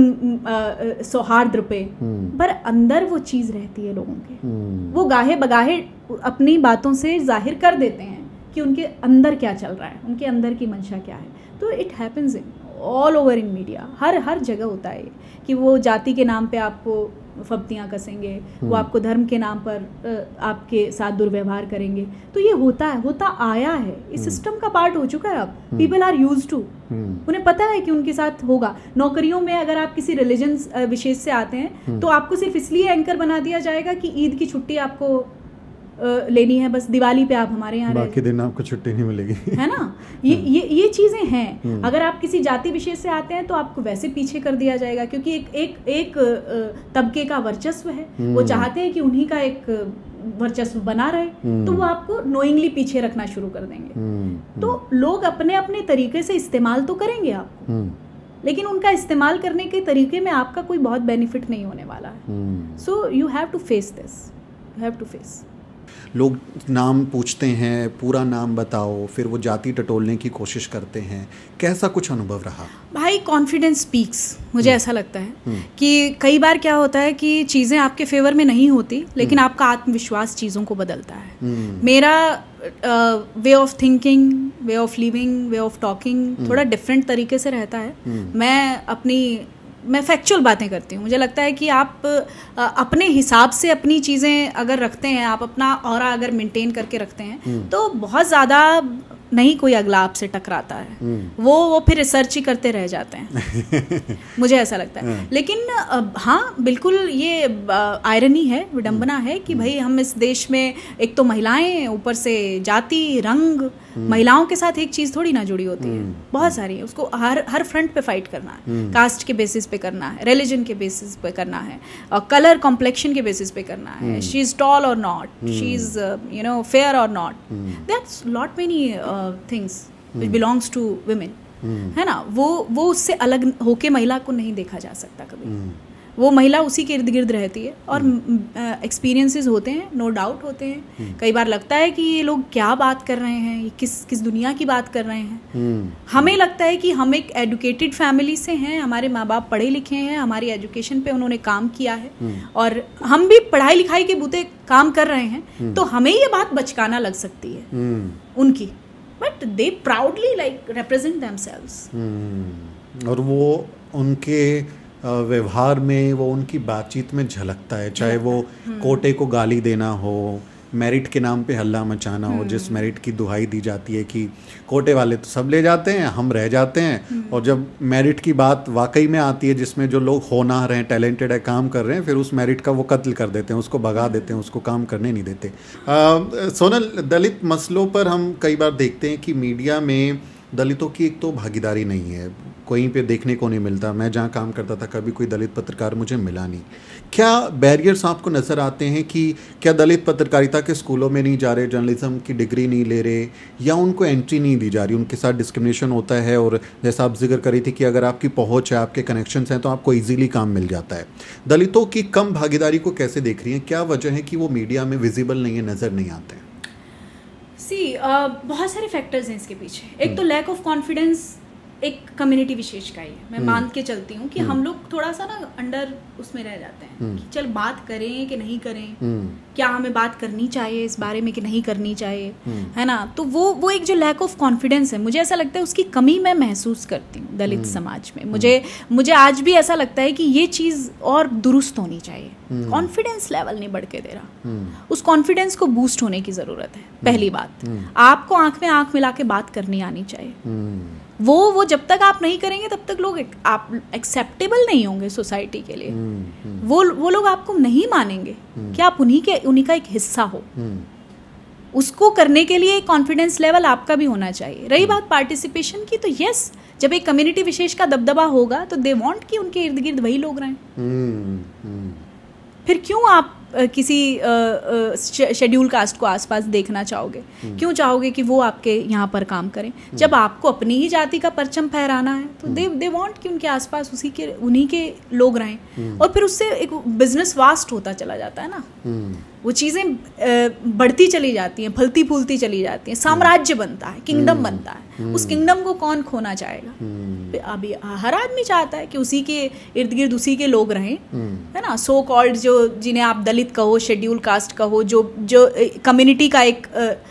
सौहार्द पे, पर अंदर वो चीज़ रहती है लोगों के, वो गाहे बगाहे अपनी बातों से जाहिर कर देते हैं कि उनके अंदर क्या चल रहा है, उनके अंदर की मंशा क्या है। तो it happens in all over in media, हर जगह होता है कि वो जाति के नाम पे आपको फब्तियाँ कसेंगे, वो आपको धर्म के नाम पर आपके साथ दुर्व्यवहार करेंगे। तो ये होता आया है, इस सिस्टम का पार्ट हो चुका है। अब पीपल आर यूज्ड टू, उन्हें पता है कि उनके साथ होगा। नौकरियों में अगर आप किसी रिलीजन विशेष से आते हैं तो आपको सिर्फ इसलिए एंकर बना दिया जाएगा कि ईद की छुट्टी आपको लेनी है, बस दिवाली पे आप हमारे यहाँ बाकी दिन आपको छुट्टी नहीं मिलेगी, है ना। ये चीज़ें हैं। अगर आप किसी जाति विशेष से आते हैं तो आपको वैसे पीछे कर दिया जाएगा, क्योंकि एक तबके का वर्चस्व है, वो चाहते हैं कि उन्हीं का एक वर्चस्व बना रहे, तो वो आपको नोइंगली पीछे रखना शुरू कर देंगे। तो लोग अपने अपने तरीके से इस्तेमाल तो करेंगे आपको, लेकिन उनका इस्तेमाल करने के तरीके में आपका कोई बहुत बेनिफिट नहीं होने वाला है। So you have to face this, you have to face. लोग नाम पूछते हैं, पूरा नाम बताओ, फिर वो जाति टटोलने की कोशिश करते हैं, कैसा कुछ अनुभव रहा? भाई कॉन्फिडेंस स्पीक्स, मुझे ऐसा लगता है कि कई बार क्या होता है कि चीज़ें आपके फेवर में नहीं होती, लेकिन आपका आत्मविश्वास चीज़ों को बदलता है। मेरा way of thinking, way of living, way of talking थोड़ा डिफरेंट तरीके से रहता है। मैं फैक्चुअल बातें करती हूँ। मुझे लगता है कि आप अपने हिसाब से अपनी चीज़ें अगर रखते हैं, आप अपना ऑरा अगर मेंटेन करके रखते हैं, तो बहुत ज़्यादा नहीं कोई अगला आपसे टकराता है। वो फिर रिसर्च ही करते रह जाते हैं। मुझे ऐसा लगता है। लेकिन हाँ, बिल्कुल ये आयरनी है, विडंबना है कि भाई हम इस देश में एक तो महिलाएं, ऊपर से जाति, रंग, महिलाओं के साथ एक चीज़ थोड़ी ना जुड़ी होती है, बहुत सारी है। उसको हर फ्रंट पे फाइट करना है, कास्ट के बेसिस पे करना है, रिलीजन के बेसिस पे करना है, और कलर कॉम्प्लेक्शन के बेसिस पे करना है। शी इज़ टॉल और नॉट, शी इज़ फेयर और not, that's lot many things which belongs to women, है ना। वो उससे अलग होके महिला को नहीं देखा जा सकता कभी। वो महिला उसी के इर्द गिर्द रहती है, और एक्सपीरियंसेस होते हैं, नो डाउट होते हैं। कई बार लगता है कि ये लोग क्या बात कर रहे हैं, ये किस दुनिया की बात कर रहे हैं। हमें लगता है कि हम एक एजुकेटेड फैमिली से हैं, हमारे माँ बाप पढ़े लिखे हैं, हमारी एजुकेशन पे उन्होंने काम किया है, और हम भी पढ़ाई लिखाई के बूते काम कर रहे हैं, तो हमें ये बात बचकाना लग सकती है उनकी, but they proudly like represent themselves. और वो उनके व्यवहार में, वो उनकी बातचीत में झलकता है, चाहे वो कोटे को गाली देना हो, मेरिट के नाम पे हल्ला मचाना हो, जिस मेरिट की दुहाई दी जाती है कि कोटे वाले तो सब ले जाते हैं, हम रह जाते हैं, और जब मेरिट की बात वाकई में आती है जिसमें जो लोग होनहार हैं, टैलेंटेड है, काम कर रहे हैं, फिर उस मेरिट का वो कत्ल कर देते हैं, उसको भगा देते हैं, उसको काम करने नहीं देते। सोनल, दलित मसलों पर हम कई बार देखते हैं कि मीडिया में दलितों की एक तो भागीदारी नहीं है, कहीं पे देखने को नहीं मिलता। मैं जहाँ काम करता था कभी कोई दलित पत्रकार मुझे मिला नहीं। क्या बैरियर्स आपको नज़र आते हैं कि क्या दलित पत्रकारिता के स्कूलों में नहीं जा रहे, जर्नलिज्म की डिग्री नहीं ले रहे, या उनको एंट्री नहीं दी जा रही, उनके साथ डिस्क्रिमिनेशन होता है, और जैसा आप जिक्र करी थी कि अगर आपकी पहुँच है, आपके कनेक्शंस हैं, तो आपको ईजीली काम मिल जाता है। दलितों की कम भागीदारी को कैसे देख रही हैं? क्या वजह है कि वो मीडिया में विजिबल नहीं है, नज़र नहीं आते हैं? बहुत सारे फैक्टर्स हैं इसके पीछे। एक तो लैक ऑफ कॉन्फिडेंस एक कम्युनिटी विशेष का ही है। मैं मान के चलती हूँ कि हम लोग थोड़ा सा ना अंडर उसमें रह जाते हैं कि चल बात करें कि नहीं करें, क्या हमें बात करनी चाहिए इस बारे में कि नहीं करनी चाहिए, है ना। तो वो एक जो लैक ऑफ कॉन्फिडेंस है, मुझे ऐसा लगता है उसकी कमी मैं महसूस करती हूँ दलित समाज में। मुझे आज भी ऐसा लगता है कि ये चीज़ और दुरुस्त होनी चाहिए। कॉन्फिडेंस लेवल नहीं बढ़ के दे रहा, उस कॉन्फिडेंस को बूस्ट होने की ज़रूरत है। पहली बात, आपको आंख में आंख मिला के बात करनी आनी चाहिए। वो जब तक आप नहीं करेंगे तब तक लोग आप एक्सेप्टेबल नहीं होंगे सोसाइटी के लिए। वो लोग आपको नहीं मानेंगे कि आप उन्हीं का एक हिस्सा हो। उसको करने के लिए कॉन्फिडेंस लेवल आपका भी होना चाहिए। रही बात पार्टिसिपेशन की, तो यस, जब एक कम्युनिटी विशेष का दबदबा होगा तो दे वांट कि उनके इर्द गिर्द वही लोग रहें। फिर क्यों आप किसी शेड्यूल कास्ट को आसपास देखना चाहोगे? क्यों चाहोगे कि वो आपके यहाँ पर काम करें? जब आपको अपनी ही जाति का परचम फहराना है तो दे वांट कि उनके आसपास उन्हीं के लोग रहें। और फिर उससे एक बिजनेस वास्ट होता चला जाता है ना, वो चीज़ें बढ़ती चली जाती हैं, फलती फूलती चली जाती हैं, साम्राज्य बनता है, किंगडम बनता है। उस किंगडम को कौन खोना चाहेगा? अभी हर आदमी चाहता है कि उसी के इर्द गिर्द उसी के लोग रहें, है ना। सो कॉल्ड जो जिन्हें आप दलित कहो, शेड्यूल कास्ट कहो, जो कम्युनिटी का एक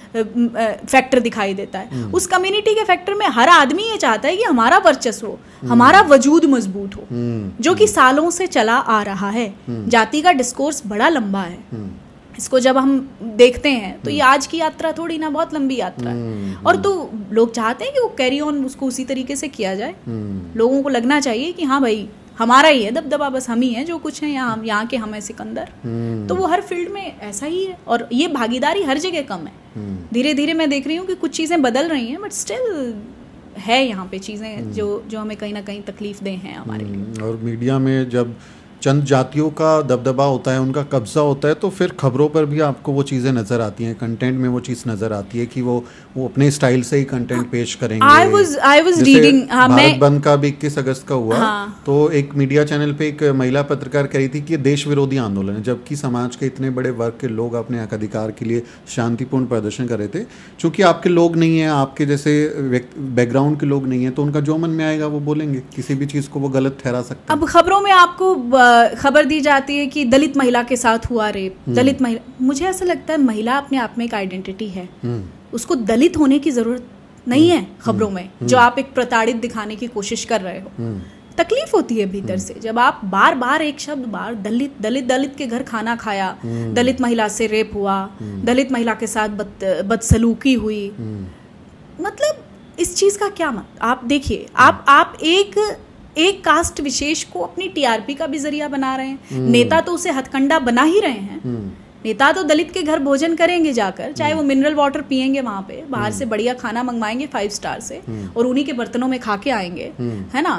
फैक्टर दिखाई देता है, उस कम्युनिटी के फैक्टर में हर आदमी ये चाहता है कि हमारा वर्चस्व हो, हमारा वजूद मजबूत हो, जो कि सालों से चला आ रहा है। जाति का डिस्कोर्स बड़ा लंबा है। इसको जब हम देखते हैं तो ये आज की यात्रा थोड़ी ना, बहुत लंबी यात्रा है। और तो लोग चाहते हैं कि वो कैरी ऑन उसको उसी तरीके से किया जाए। लोगों को लगना चाहिए कि हाँ भाई, हमारा ही है दबदबा, बस हम ही हैं जो कुछ हैं, यहाँ के हम हैं सिकंदर। तो वो हर फील्ड में ऐसा ही है, और ये भागीदारी हर जगह कम है। धीरे धीरे मैं देख रही हूँ कि कुछ चीज़ें बदल रही हैं, बट स्टिल है यहाँ पे चीज़ें जो हमें कहीं ना कहीं तकलीफ दे हैं हमारे लिए। और मीडिया में जब चंद जातियों का दबदबा होता है, उनका कब्जा होता है, तो फिर खबरों पर भी आपको वो चीज़ें नज़र आती हैं, कंटेंट में वो चीज़ नज़र आती है कि वो अपने स्टाइल से ही कंटेंट पेश करेंगे। I was reading, भारत बंद का भी 21 अगस्त का हुआ, तो एक मीडिया चैनल पे एक महिला पत्रकार कह रही थी कि ये देश विरोधी आंदोलन है, जबकि समाज के इतने बड़े वर्ग के लोग अपने हक अधिकार के लिए शांतिपूर्ण प्रदर्शन कर रहे थे। चूँकि आपके लोग नहीं हैं, आपके जैसे बैकग्राउंड के लोग नहीं हैं, तो उनका जो मन में आएगा वो बोलेंगे, किसी भी चीज़ को वो गलत ठहरा सकते हैं। अब खबरों में आपको खबर दी जाती है कि दलित महिला के साथ हुआ रेप, दलित महिला, मुझे ऐसा लगता है महिला अपने आप में एक आइडेंटिटी है, उसको दलित होने की जरूरत नहीं है खबरों में, जो आप एक प्रताड़ित दिखाने की कोशिश कर रहे हो। तकलीफ होती है भीतर से जब आप बार बार एक शब्द बार दलित दलित दलित के घर खाना खाया, दलित महिला से रेप हुआ, दलित महिला के साथ बदसलूकी हुई। मतलब इस चीज का क्या मतलब? आप देखिए, आप एक कास्ट विशेष को अपनी टीआरपी का भी जरिया बना रहे हैं। नेता तो उसे हथकंडा बना ही रहे हैं। नेता तो दलित के घर भोजन करेंगे जाकर, चाहे वो मिनरल वाटर पियेंगे वहां पे, बाहर से बढ़िया खाना मंगवाएंगे 5 स्टार से, और उन्हीं के बर्तनों में खा के आएंगे, है ना।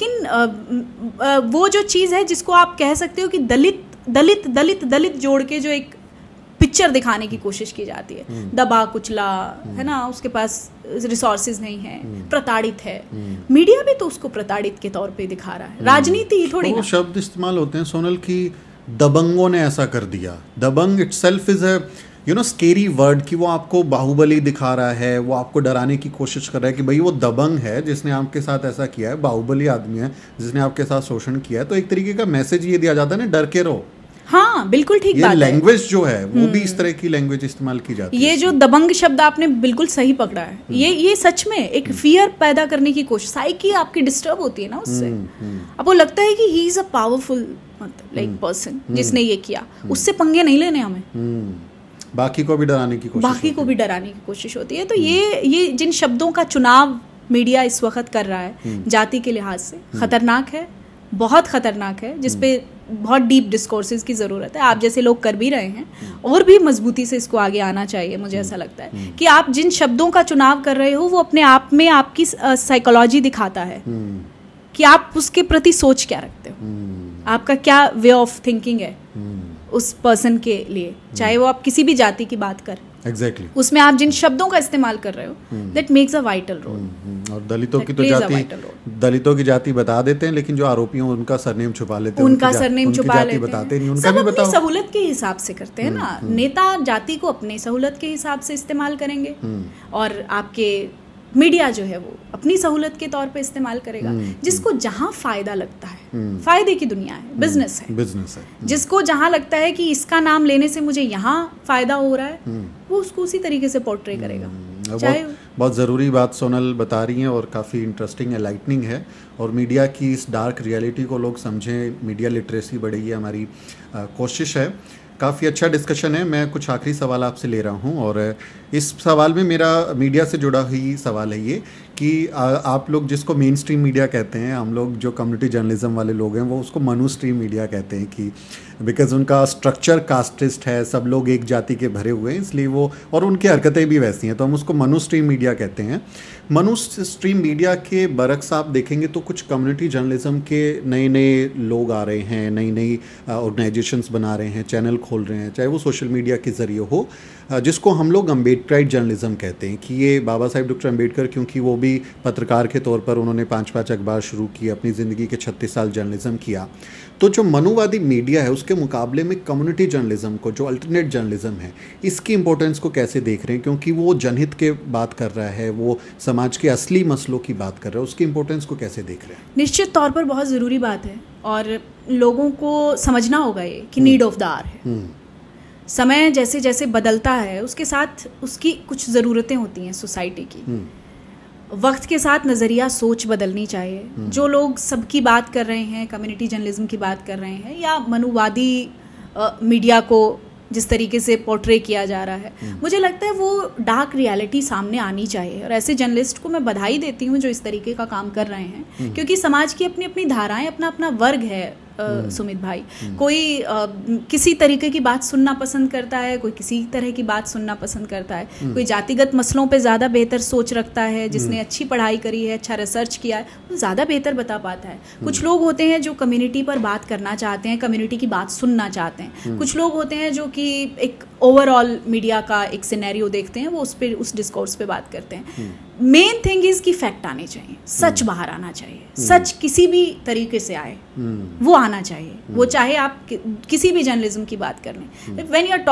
लेकिन वो जो चीज़ है जिसको आप कह सकते हो कि दलित दलित दलित दलित जोड़ के जो एक पिक्चर दिखाने की कोशिश की जाती है, दबा कुचला, है ना, उसके पास रिसोर्सेज नहीं है, प्रताड़ित है। मीडिया भी तो उसको प्रताड़ित के तौर पे दिखा रहा है। राजनीति ही थोड़ी ना। शब्द इस्तेमाल होते हैं सोनल की दबंगों ने ऐसा कर दिया। Dabang itself is a scary word, कि वो आपको बाहुबली दिखा रहा है, वो आपको डराने की कोशिश कर रहा है कि भाई वो दबंग है जिसने आपके साथ ऐसा किया है, बाहुबली आदमी है जिसने आपके साथ शोषण किया है। तो एक तरीके का मैसेज ये दिया जाता है ना, डर के रहो। हाँ, बिल्कुल ठीक बात है। लैंग्वेज जो है वो भी इस तरह की लैंग्वेज इस्तेमाल की जाती है। ये जो दबंग शब्द आपने बिल्कुल सही पकड़ा है, ये सच में एक फियर पैदा करने की कोशिश, साइकी आपकी डिस्टर्ब होती है ना उससे। अब वो लगता है कि ही इज अ पावरफुल मतलब लाइक पर्सन जिसने ये किया, उससे पंगे नहीं लेने हमें। बाकी को भी डराने की कोशिश होती है। तो ये जिन शब्दों का चुनाव मीडिया इस वक्त कर रहा है जाति के लिहाज से खतरनाक है, बहुत खतरनाक है, जिसपे बहुत डीप डिस्कोर्सेज की ज़रूरत है। आप जैसे लोग कर भी रहे हैं और भी मजबूती से इसको आगे आना चाहिए। मुझे ऐसा लगता है कि आप जिन शब्दों का चुनाव कर रहे हो वो अपने आप में आपकी साइकोलॉजी दिखाता है कि आप उसके प्रति सोच क्या रखते हो, आपका क्या वे ऑफ थिंकिंग है उस पर्सन के लिए, चाहे वो आप किसी भी जाति की बात करें। Exactly. उसमें आप जिन शब्दों का इस्तेमाल कर रहे हो that makes a vital role. और दलितों की जाति बता देते हैं, लेकिन जो आरोपी हैं उनका सरनेम छुपा लेते हैं, उनका सरनेम छुपा लेते हैं, बताते नहीं, उनका सब भी अपनी बताओ। सहूलत के हिसाब से करते हैं ना। नेता जाति को अपनी सहूलत के हिसाब से इस्तेमाल करेंगे और आपके मीडिया जो है वो अपनी सहूलत के तौर पे इस्तेमाल करेगा। जिसको जहां फायदा लगता है, फायदे की दुनिया है, बिजनेस है। जिसको जहां लगता है कि इसका नाम लेने से मुझे यहाँ फायदा हो रहा है, वो उसको उसी तरीके से पोर्ट्रे करेगा। बहुत ज़रूरी बात सोनल बता रही हैं और काफ़ी इंटरेस्टिंग एलाइटनिंग है। और मीडिया की इस डार्क रियलिटी को लोग समझें, मीडिया लिटरेसी बढ़े, ये हमारी कोशिश है। काफ़ी अच्छा डिस्कशन है। मैं कुछ आखिरी सवाल आपसे ले रहा हूं और इस सवाल में मेरा मीडिया से जुड़ा ही सवाल है ये कि आप लोग जिसको मेन स्ट्रीम मीडिया कहते हैं, हम लोग जो कम्युनिटी जर्नलिज्म वाले लोग हैं वो उसको मनु स्ट्रीम मीडिया कहते हैं कि बिकॉज़ उनका स्ट्रक्चर कास्टिस्ट है, सब लोग एक जाति के भरे हुए हैं, इसलिए वो, और उनकी हरकतें भी वैसी हैं, तो हम उसको मनु स्ट्रीम मीडिया कहते हैं। मनु स्ट्रीम मीडिया के बरक्स आप देखेंगे तो कुछ कम्युनिटी जर्नलिज्म के नए लोग आ रहे हैं, नई ऑर्गेनाइजेशंस बना रहे हैं, चैनल खोल रहे हैं, चाहे वो सोशल मीडिया के ज़रिए हो, जिसको हम लोग अम्बेडकराइट जर्नलिज्म कहते हैं कि ये बाबा साहेब डॉक्टर अम्बेडकर, क्योंकि वो भी पत्रकार के तौर पर उन्होंने 5 अखबार शुरू किए, अपनी ज़िंदगी के 36 साल जर्नलिज्म किया। तो जो मनुवादी मीडिया है उसके मुकाबले में कम्युनिटी जर्नलिज्म को, जो अल्टरनेट जर्नलिज्म है, इसकी इंपॉर्टेंस को कैसे देख रहे हैं? क्योंकि वो जनहित के बात कर रहा है, वो समाज के असली मसलों की बात कर रहा है, उसकी इंपॉर्टेंस को कैसे देख रहे हैं? निश्चित तौर पर बहुत ज़रूरी बात है और लोगों को समझना होगा ये कि नीड ऑफ द आवर है। समय जैसे जैसे बदलता है उसके साथ उसकी कुछ ज़रूरतें होती हैं सोसाइटी की। वक्त के साथ नज़रिया, सोच बदलनी चाहिए। जो लोग सबकी बात कर रहे हैं, कम्युनिटी जर्नलिज्म की बात कर रहे हैं, या मनुवादी मीडिया को जिस तरीके से पोर्ट्रे किया जा रहा है, मुझे लगता है वो डार्क रियलिटी सामने आनी चाहिए। और ऐसे जर्नलिस्ट को मैं बधाई देती हूँ जो इस तरीके का काम कर रहे हैं, क्योंकि समाज की अपनी अपनी धाराएं, अपना अपना वर्ग है। सुमित भाई, कोई किसी तरीके की बात सुनना पसंद करता है, कोई किसी तरह की बात सुनना पसंद करता है, कोई जातिगत मसलों पे ज़्यादा बेहतर सोच रखता है, जिसने अच्छी पढ़ाई करी है, अच्छा रिसर्च किया है, वो ज़्यादा बेहतर बता पाता है। कुछ लोग होते हैं जो कम्युनिटी पर बात करना चाहते हैं, कम्युनिटी की बात सुनना चाहते हैं। कुछ लोग होते हैं जो कि एक ओवरऑल मीडिया का एक सिनेरियो देखते हैं, वो उस डिस्कोर्स पे बात करते हैं। मेन थिंग इज कि फैक्ट आने चाहिए, सच बाहर आना चाहिए। सच किसी भी तरीके से आए वो आना चाहिए, वो चाहे आप किसी भी जर्नलिज्म की बात कर लें। When you are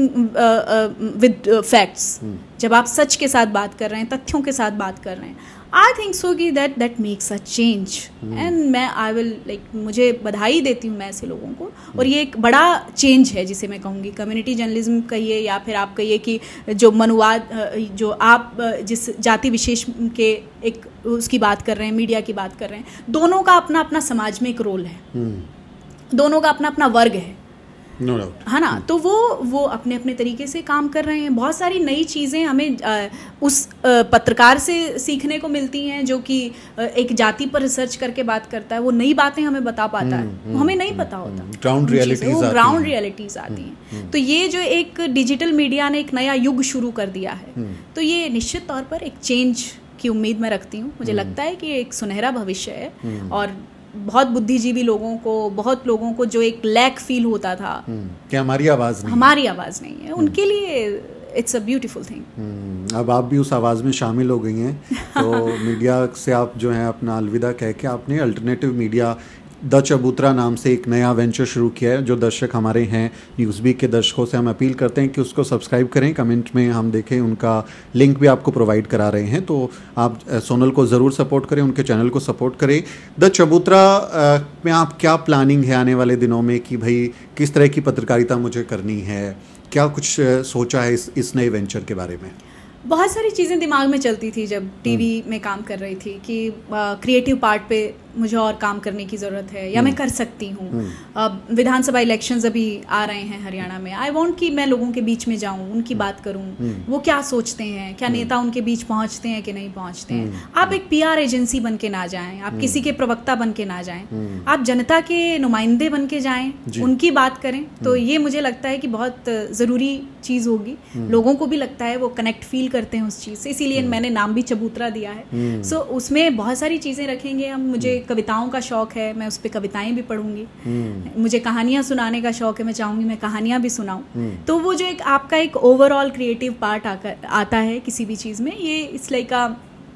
talking with facts, जब आप सच के साथ बात कर रहे हैं, तथ्यों के साथ बात कर रहे हैं, आई थिंक सो कि that makes a change. And मैं आई विल लाइक, मुझे बधाई देती हूँ मैं ऐसे लोगों को। और ये एक बड़ा चेंज है जिसे मैं कहूँगी, कम्युनिटी जर्नलिज्म कहिए या फिर आप कहिए कि जो मनुवाद, जो आप जिस जाति विशेष के एक उसकी बात कर रहे हैं, मीडिया की बात कर रहे हैं, दोनों का अपना अपना समाज में एक रोल है, दोनों का अपना अपना वर्ग है, नो डाउट, है ना। तो वो अपने अपने तरीके से काम कर रहे हैं। बहुत सारी नई चीज़ें हमें उस पत्रकार से सीखने को मिलती हैं जो कि एक जाति पर रिसर्च करके बात करता है। वो नई बातें हमें बता पाता है, वो हमें नहीं पता होता। ग्राउंड रियलिटीज़ आती हैं। तो ये जो एक डिजिटल मीडिया ने एक नया युग शुरू कर दिया है, तो ये निश्चित तौर पर एक चेंज की उम्मीद मैं रखती हूँ। मुझे लगता है कि एक सुनहरा भविष्य है और बहुत बुद्धिजीवी लोगों को, बहुत लोगों को जो एक लैक फील होता था कि हमारी आवाज़ नहीं है, उनके लिए इट्स अ ब्यूटीफुल थिंग। अब आप भी उस आवाज़ में शामिल हो गई हैं, तो मीडिया से आप जो है अपना अलविदा कह के आपने अल्टरनेटिव मीडिया द चबूतरा नाम से एक नया वेंचर शुरू किया है। जो दर्शक हमारे हैं, न्यूज़वीक के दर्शकों से हम अपील करते हैं कि उसको सब्सक्राइब करें। कमेंट में हम देखें, उनका लिंक भी आपको प्रोवाइड करा रहे हैं, तो आप सोनल को ज़रूर सपोर्ट करें, उनके चैनल को सपोर्ट करें। द चबूतरा में आप क्या प्लानिंग है आने वाले दिनों में कि भाई किस तरह की पत्रकारिता मुझे करनी है? क्या कुछ सोचा है इस नए वेंचर के बारे में? बहुत सारी चीज़ें दिमाग में चलती थी जब टीवी में काम कर रही थी कि क्रिएटिव पार्ट पे मुझे और काम करने की ज़रूरत है या मैं कर सकती हूँ। अब विधानसभा इलेक्शंस अभी आ रहे हैं हरियाणा में, आई वांट कि मैं लोगों के बीच में जाऊँ, उनकी बात करूँ, वो क्या सोचते हैं, क्या नेता उनके बीच पहुँचते हैं कि नहीं पहुँचते हैं। आप एक PR एजेंसी बन के ना जाएं, आप किसी के प्रवक्ता बन के ना जाएं, आप जनता के नुमाइंदे बन के जाएं, उनकी बात करें। तो ये मुझे लगता है कि बहुत ज़रूरी चीज़ होगी। लोगों को भी लगता है, वो कनेक्ट फील करते हैं उस चीज़ से, इसीलिए मैंने नाम भी चबूतरा दिया है। सो उसमें बहुत सारी चीज़ें रखेंगे हम। मुझे कविताओं का शौक है, मैं उस पर कविताएं भी पढ़ूंगी। मुझे कहानियां सुनाने का शौक है, मैं चाहूंगी मैं कहानियां भी सुनाऊं। तो वो जो एक आपका एक ओवरऑल क्रिएटिव पार्ट आता है किसी भी चीज़ में, ये it's like a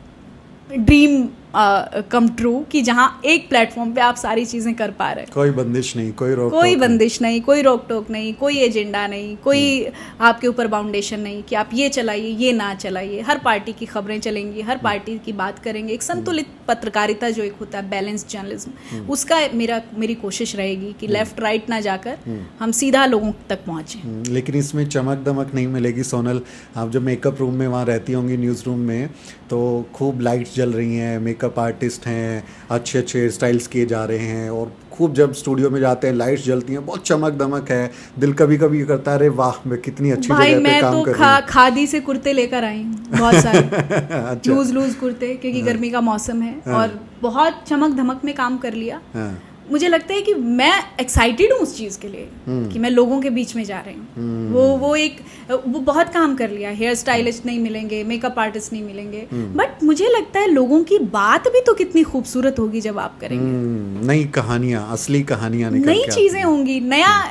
dream come true कि जहाँ एक प्लेटफॉर्म पे आप सारी चीज़ें कर पा रहे हैं। कोई बंदिश नहीं, कोई बंदिश नहीं, कोई रोक टोक नहीं, कोई एजेंडा नहीं, कोई आपके ऊपर बाउंडेशन नहीं कि आप ये चलाइए ये ना चलाइए। हर पार्टी की खबरें चलेंगी, हर पार्टी की बात करेंगे। एक संतुलित पत्रकारिता जो एक होता है, बैलेंस जर्नलिज्म, उसका मेरी कोशिश रहेगी कि लेफ्ट राइट ना जाकर हम सीधा लोगों तक पहुँचें। लेकिन इसमें चमक दमक नहीं मिलेगी सोनल। आप जब मेकअप रूम में वहाँ रहती होंगी, न्यूज़ रूम में, तो खूब लाइट्स जल रही हैं, मेकअप आर्टिस्ट हैं, अच्छे अच्छे हेयर स्टाइल्स किए जा रहे हैं, और खूब जब स्टूडियो में जाते हैं लाइट्स जलती हैं, बहुत चमक दमक है। दिल कभी कभी करता है अरे वाह, मैं कितनी अच्छी जगह पे काम कर रही हूँ। खादी से कुर्ते लेकर आई हूँ बहुत सारे अच्छा। लूज कुर्ते, क्योंकि गर्मी का मौसम है, और बहुत चमक धमक में काम कर लिया। मुझे लगता है कि मैं एक्साइटेड हूँ उस चीज़ के लिए कि मैं लोगों के बीच में जा रही हूँ। वो बहुत काम कर लिया। हेयर स्टाइलिस्ट नहीं मिलेंगे, मेकअप आर्टिस्ट नहीं मिलेंगे, बट मुझे लगता है लोगों की बात भी तो कितनी खूबसूरत होगी जब आप करेंगे। नई कहानियाँ, असली कहानियाँ, नई चीज़ें होंगी,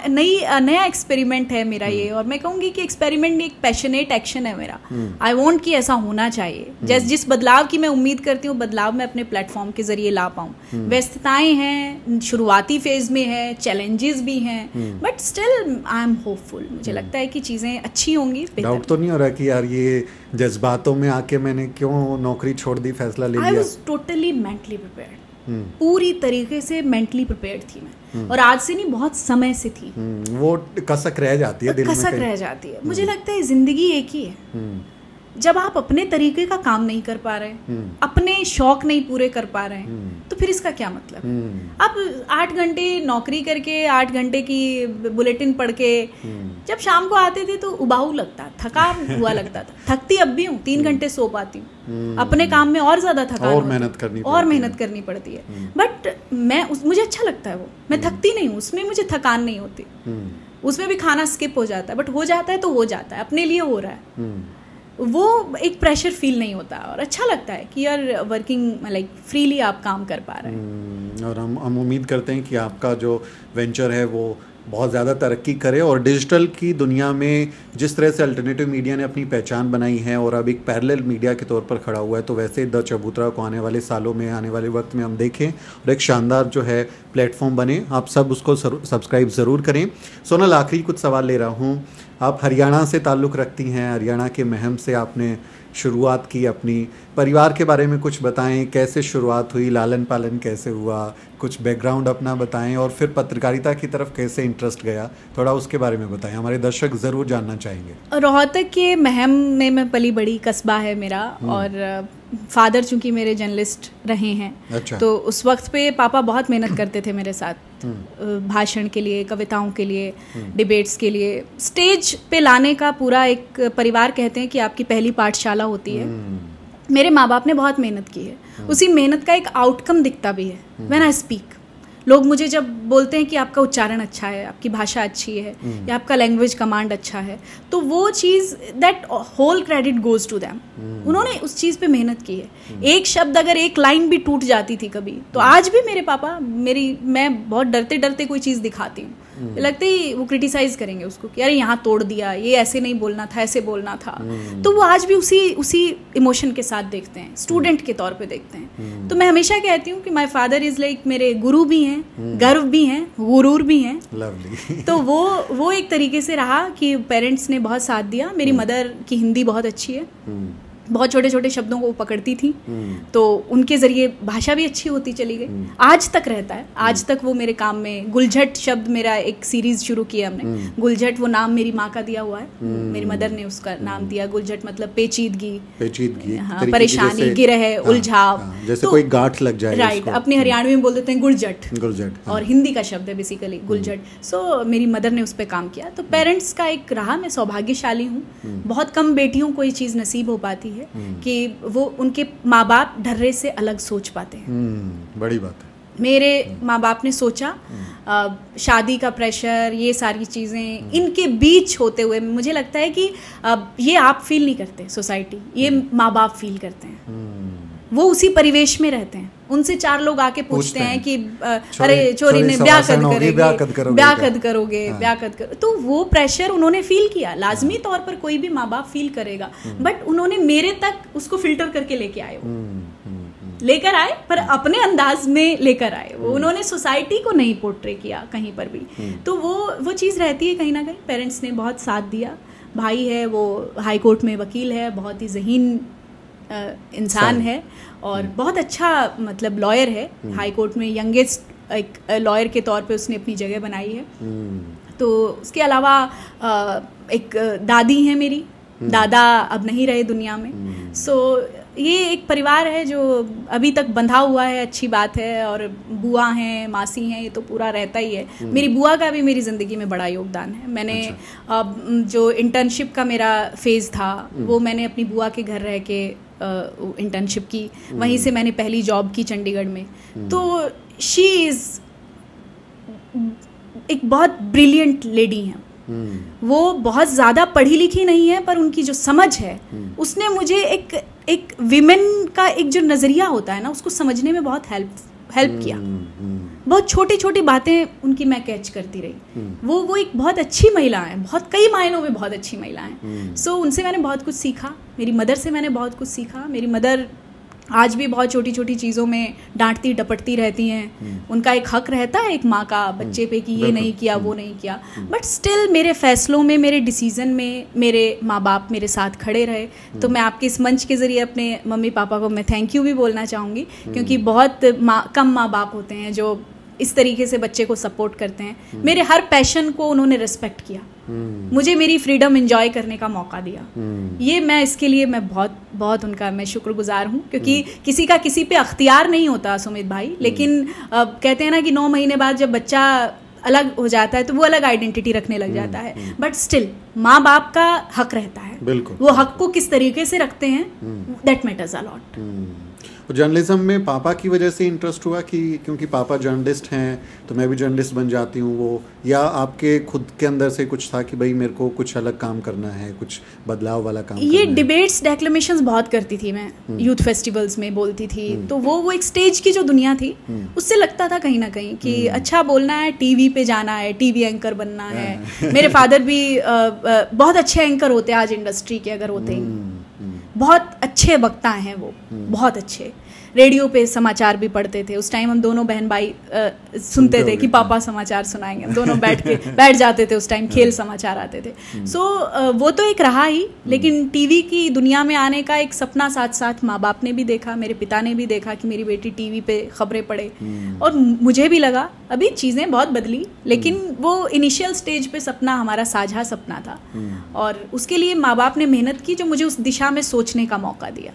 नया एक्सपेरिमेंट है मेरा ये। और मैं कहूँगी कि एक्सपेरिमेंट एक पैशनेट एक्शन है मेरा। आई वॉन्ट कि ऐसा होना चाहिए। जिस बदलाव की मैं उम्मीद करती हूँ, बदलाव मैं अपने प्लेटफॉर्म के जरिए ला पाऊँ। व्यस्तताएं हैं, शुरुआती फेज में है, चैलेंजेस भी हैं, but still I am hopeful. मुझे लगता है कि चीज़ें अच्छी होंगी। डाउट तो नहीं हो रहा कि यार ये जज्बातों में आके मैंने क्यों नौकरी छोड़ दी, फैसला ले लिया? I was totally mentally prepared, पूरी तरीके से मेंटली प्रिपेयर्ड थी मैं। और आज से नहीं, बहुत समय से थी। वो कसक रह जाती है दिल में, कसक रह जाती है। मुझे लगता है जिंदगी एक ही है। जब आप अपने तरीके का काम नहीं कर पा रहे, अपने शौक नहीं पूरे कर पा रहे हैं, तो फिर इसका क्या मतलब? आप 8 घंटे नौकरी करके, 8 घंटे की बुलेटिन पढ़ के जब शाम को आते थे तो उबाऊ लगता, थका हुआ लगता था। थकती अब भी हूँ, 3 घंटे सो पाती हूँ। अपने काम में और ज्यादा थकान, और मेहनत करनी पड़ती है। बट मुझे अच्छा लगता है वो, मैं थकती नहीं हूँ, उसमें मुझे थकान नहीं होती। उसमें भी खाना स्किप हो जाता है, बट हो जाता है तो हो जाता है, अपने लिए हो रहा है। वो एक प्रेशर फील नहीं होता, और अच्छा लगता है कि यार वर्किंग लाइक फ्रीली आप काम कर पा रहे हैं। और हम उम्मीद करते हैं कि आपका जो वेंचर है वो बहुत ज़्यादा तरक्की करे, और डिजिटल की दुनिया में जिस तरह से अल्टरनेटिव मीडिया ने अपनी पहचान बनाई है और अब एक पैरेलल मीडिया के तौर पर खड़ा हुआ है, तो वैसे द चबूतरा को आने वाले सालों में, आने वाले वक्त में हम देखें और एक शानदार जो है प्लेटफॉर्म बने। आप सब उसको सब्सक्राइब ज़रूर करें। सोनल, आखिरी कुछ सवाल ले रहा हूँ। आप हरियाणा से ताल्लुक़ रखती हैं, हरियाणा के महम से आपने शुरुआत की अपनी। परिवार के बारे में कुछ बताएं, कैसे शुरुआत हुई, लालन पालन कैसे हुआ, कुछ बैकग्राउंड अपना बताएं, और फिर पत्रकारिता की तरफ कैसे इंटरेस्ट गया, थोड़ा उसके बारे में बताएं, हमारे दर्शक ज़रूर जानना चाहेंगे। रोहतक के महम में मैं पली बड़ी, कस्बा है मेरा, और फादर चूंकि मेरे जर्नलिस्ट रहे हैं। अच्छा। तो उस वक्त पे पापा बहुत मेहनत करते थे मेरे साथ, भाषण के लिए, कविताओं के लिए, डिबेट्स के लिए, स्टेज पे लाने का पूरा एक परिवार। कहते हैं कि आपकी पहली पाठशाला होती है। मेरे माँ बाप ने बहुत मेहनत की है, उसी मेहनत का एक आउटकम दिखता भी है व्हेन आई स्पीक। लोग मुझे जब बोलते हैं कि आपका उच्चारण अच्छा है, आपकी भाषा अच्छी है, या आपका लैंग्वेज कमांड अच्छा है, तो वो चीज़, that whole credit goes to them. उन्होंने उस चीज़ पे मेहनत की है। एक शब्द, अगर एक लाइन भी टूट जाती थी कभी, तो आज भी मेरे पापा मैं बहुत डरते डरते कोई चीज़ दिखाती हूँ, लगते ही वो क्रिटिसाइज करेंगे उसको कि अरे यहाँ तोड़ दिया, ये ऐसे नहीं बोलना था, ऐसे बोलना था। तो वो आज भी उसी इमोशन के साथ देखते हैं, स्टूडेंट के तौर पे देखते हैं। तो मैं हमेशा कहती हूँ कि माय फादर इज लाइक मेरे गुरु भी हैं, गर्व भी हैं, गुरूर भी हैं। तो वो एक तरीके से रहा कि पेरेंट्स ने बहुत साथ दिया। मेरी मदर की हिंदी बहुत अच्छी है, बहुत छोटे छोटे शब्दों को वो पकड़ती थी, तो उनके ज़रिए भाषा भी अच्छी होती चली गई। आज तक रहता है, आज तक वो मेरे काम में। गुलझट शब्द, मेरा एक सीरीज़ शुरू किया हमने, गुलझट वो नाम मेरी माँ का दिया हुआ है, मेरी मदर ने उसका नाम दिया गुलझट, मतलब पेचीदगी, हाँ, परेशानी, गिरह, उलझाव, जैसे कोई गांठ लग जाए, राइट। अपने हरियाणवी में बोल देते हैं गुलझट, और हिंदी का शब्द है बेसिकली गुलझट। सो मेरी मदर ने उस पर काम किया। तो पेरेंट्स का एक रहा, मैं सौभाग्यशाली हूँ, बहुत कम बेटियों को ये चीज़ नसीब हो पाती है कि वो उनके माँ बाप ढर्रे से अलग सोच पाते हैं। बड़ी बात है। मेरे माँ बाप ने सोचा, शादी का प्रेशर, ये सारी चीज़ें इनके बीच होते हुए मुझे लगता है कि ये आप फील नहीं करते सोसाइटी, ये माँ बाप फील करते हैं। वो उसी परिवेश में रहते हैं, उनसे 4 लोग आके पूछते हैं कि अरे चोरी ने ब्याह कद करोगे। तो वो प्रेशर उन्होंने फील किया, लाजमी तौर पर कोई भी माँ बाप फील करेगा, बट उन्होंने मेरे तक उसको फिल्टर करके लेकर आए, पर अपने अंदाज में लेकर आए। वो उन्होंने सोसाइटी को नहीं पोर्ट्रे किया कहीं पर भी। तो वो चीज़ रहती है कहीं ना कहीं। पेरेंट्स ने बहुत साथ दिया। भाई है, वो हाई कोर्ट में वकील है, बहुत ही ज़हीन इंसान है और बहुत अच्छा मतलब लॉयर है। हाई कोर्ट में यंगेस्ट एक लॉयर के तौर पे उसने अपनी जगह बनाई है। तो उसके अलावा एक दादी है मेरी, दादा अब नहीं रहे दुनिया में। सो ये एक परिवार है जो अभी तक बंधा हुआ है, अच्छी बात है। और बुआ हैं, मासी हैं, ये तो पूरा रहता ही है। मेरी बुआ का भी मेरी ज़िंदगी में बड़ा योगदान है। मैंने जो इंटर्नशिप का मेरा फेज़ था वो मैंने अपनी बुआ के घर रह के इंटर्नशिप की, वहीं से मैंने पहली जॉब की चंडीगढ़ में। तो शी इज़ एक बहुत ब्रिलियंट लेडी हैं। वो बहुत ज़्यादा पढ़ी लिखी नहीं है, पर उनकी जो समझ है उसने मुझे एक विमेन का एक जो नज़रिया होता है ना, उसको समझने में बहुत हेल्प किया। बहुत छोटी छोटी बातें उनकी मैं कैच करती रही। वो एक बहुत अच्छी महिला है, बहुत कई मायनों में बहुत अच्छी महिला है। सो उनसे मैंने बहुत कुछ सीखा। मेरी मदर से मैंने बहुत कुछ सीखा। मेरी मदर आज भी बहुत छोटी छोटी चीज़ों में डांटती डपटती रहती हैं। उनका एक हक रहता है एक माँ का बच्चे पे कि ये नहीं किया, वो नहीं किया, बट स्टिल मेरे फैसलों में, मेरे डिसीज़न में मेरे माँ बाप मेरे साथ खड़े रहे। तो मैं आपके इस मंच के ज़रिए अपने मम्मी पापा को मैं थैंक यू भी बोलना चाहूँगी, क्योंकि बहुत कम माँ बाप होते हैं जो इस तरीके से बच्चे को सपोर्ट करते हैं। मेरे हर पैशन को उन्होंने रिस्पेक्ट किया, मुझे मेरी फ्रीडम एंजॉय करने का मौका दिया। ये मैं इसके लिए मैं बहुत बहुत उनका मैं शुक्रगुजार हूँ, क्योंकि किसी का किसी पे अख्तियार नहीं होता सुमित भाई। लेकिन कहते हैं ना कि 9 महीने बाद जब बच्चा अलग हो जाता है तो वो अलग आइडेंटिटी रखने लग जाता है, बट स्टिल माँ बाप का हक रहता है। बिल्कुल। वो हक को किस तरीके से रखते हैं, that matters a lot. Journalism में पापा की वजह से इंटरेस्ट हुआ कि क्योंकि पापा जर्नलिस्ट हैं तो मैं भी जर्नलिस्ट बन जाती हूँ, वो, या आपके खुद के अंदर से कुछ था कि भाई मेरे को कुछ अलग काम करना है, कुछ बदलाव वाला काम ये डिबेट्स डेक्लेमेशंस बहुत करती थी मैं, यूथ फेस्टिवल्स में बोलती थी। तो वो एक स्टेज की जो दुनिया थी उससे लगता था कहीं ना कहीं कि अच्छा बोलना है, टीवी पे जाना है, टीवी एंकर बनना है। मेरे फादर भी बहुत अच्छे एंकर होते हैं आज इंडस्ट्री के, अगर होते ही बहुत अच्छे वक्ता हैं वो, बहुत अच्छे। रेडियो पे समाचार भी पढ़ते थे उस टाइम। हम दोनों बहन भाई सुनते थे कि पापा समाचार सुनाएंगे, हम दोनों बैठ जाते थे उस टाइम, खेल समाचार आते थे। सो वो तो एक रहा ही, लेकिन टीवी की दुनिया में आने का एक सपना साथ साथ माँ बाप ने भी देखा, मेरे पिता ने भी देखा कि मेरी बेटी टीवी पे खबरें पढ़े, और मुझे भी लगा। अभी चीज़ें बहुत बदली, लेकिन वो इनिशियल स्टेज पे सपना हमारा साझा सपना था, और उसके लिए माँ बाप ने मेहनत की जो मुझे उस दिशा में सोचने का मौका दिया।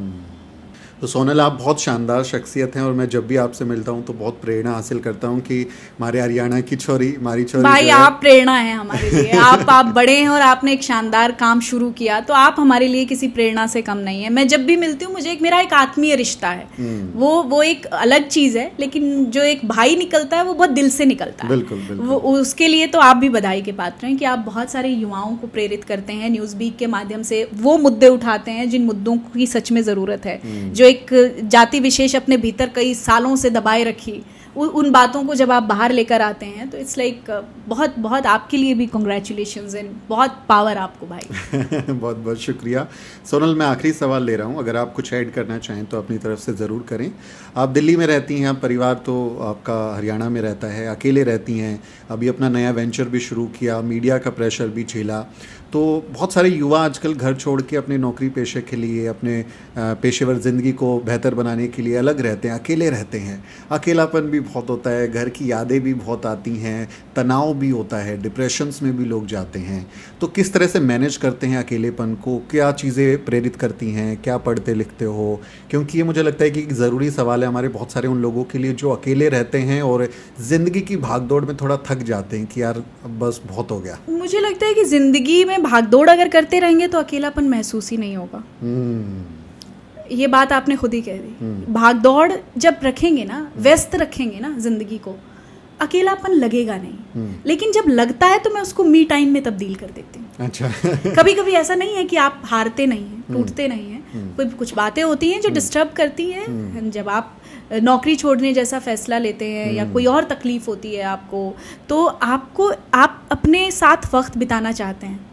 तो सोनल, आप बहुत शानदार शख्सियत हैं और मैं जब भी आपसे मिलता हूं तो बहुत प्रेरणा हासिल करता हूं कि हमारे हरियाणा की छोरी, हमारी छोरी भाई, आप प्रेरणा हैं हमारे लिए। आप बड़े हैं और आपने एक शानदार काम शुरू किया, तो आप हमारे लिए किसी प्रेरणा से कम नहीं है। मैं जब भी मिलती हूँ मुझे मेरा एक आत्मीय रिश्ता है, वो एक अलग चीज़ है, लेकिन जो एक भाई निकलता है वो बहुत दिल से निकलता है। बिल्कुल। वो उसके लिए तो आप भी बधाई के पात्र हैं कि आप बहुत सारे युवाओं को प्रेरित करते हैं। न्यूज़ वीक के माध्यम से वो मुद्दे उठाते हैं जिन मुद्दों की सच में ज़रूरत है, जो एक जाति विशेष अपने भीतर कई सालों से दबाए रखी, उन बातों को जब आप बाहर लेकर आते हैं तो इट्स लाइक बहुत बहुत आपके लिए भी कॉन्ग्रेचुलेशंस एंड बहुत पावर आपको भाई। बहुत बहुत शुक्रिया। सोनल, मैं आखिरी सवाल ले रहा हूँ, अगर आप कुछ ऐड करना चाहें तो अपनी तरफ से ज़रूर करें। आप दिल्ली में रहती हैं, परिवार तो आपका हरियाणा में रहता है, अकेले रहती हैं, अभी अपना नया वेंचर भी शुरू किया, मीडिया का प्रेशर भी झेला, तो बहुत सारे युवा आजकल घर छोड़ के अपने नौकरी पेशे के लिए, अपने पेशेवर ज़िंदगी को बेहतर बनाने के लिए अलग रहते हैं, अकेले रहते हैं। अकेलापन भी बहुत होता है, घर की यादें भी बहुत आती हैं, तनाव भी होता है, डिप्रेशंस में भी लोग जाते हैं। तो किस तरह से मैनेज करते हैं अकेलेपन को? क्या चीज़ें प्रेरित करती हैं? क्या पढ़ते लिखते हो? क्योंकि ये मुझे लगता है कि एक ज़रूरी सवाल है हमारे बहुत सारे उन लोगों के लिए जो अकेले रहते हैं और ज़िंदगी की भागदौड़ में थोड़ा थक जाते हैं कि यार अब बस बहुत हो गया। मुझे लगता है कि ज़िंदगी में भागदौड़ अगर करते रहेंगे तो अकेलापन महसूस ही नहीं होगा। ये बात आपने खुद ही कह दी। भागदौड़ जब रखेंगे ना, व्यस्त रखेंगे ना ज़िंदगी को, अकेलापन लगेगा नहीं। लेकिन जब लगता है तो मैं उसको मी टाइम में तब्दील कर देती हूँ। अच्छा। कभी कभी ऐसा नहीं है कि आप हारते नहीं हैं, टूटते नहीं हैं, कोई कुछ बातें होती हैं जो डिस्टर्ब करती हैं। जब आप नौकरी छोड़ने जैसा फैसला लेते हैं या कोई और तकलीफ होती है आपको, तो आप अपने साथ वक्त बिताना चाहते हैं,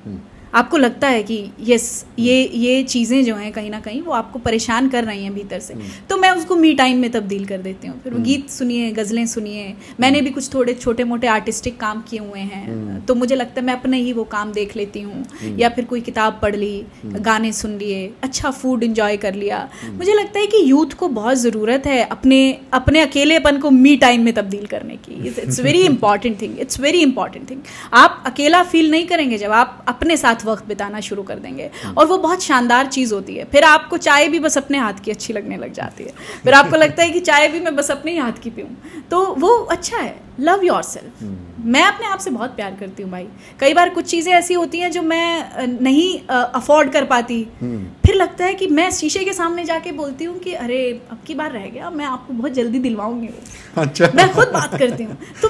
आपको लगता है कि यस ये चीज़ें जो हैं कहीं ना कहीं वो आपको परेशान कर रही हैं भीतर से, तो मैं उसको मी टाइम में तब्दील कर देती हूँ। फिर वो गीत सुनिए, गज़लें सुनिए। मैंने भी कुछ थोड़े छोटे मोटे आर्टिस्टिक काम किए हुए हैं, तो मुझे लगता है मैं अपने ही वो काम देख लेती हूँ, या फिर कोई किताब पढ़ ली, गाने सुन लिए, अच्छा फूड इंजॉय कर लिया। मुझे लगता है कि यूथ को बहुत ज़रूरत है अपने अकेलेपन को मी टाइम में तब्दील करने की। It's very important thing, it's very important thing. आप अकेला फील नहीं करेंगे जब आप अपने साथ वक्त बिताना शुरू कर देंगे, और वो बहुत शानदार चीज़ होती है। फिर आपको चाय भी बस अपने हाथ की अच्छी लगने लग जाती है, फिर आपको लगता है कि चाय भी मैं बस अपने ही हाथ की पीऊँ, तो वो अच्छा है। Love yourself. मैं अपने आप से बहुत प्यार करती हूँ भाई। कई बार कुछ चीज़ें ऐसी होती हैं जो मैं नहीं अफोर्ड कर पाती, फिर लगता है कि मैं शीशे के सामने जाके बोलती हूँ कि अरे अब की बार रह गया, मैं आपको बहुत जल्दी दिलवाऊंगी। अच्छा। मैं खुद बात करती हूँ, तो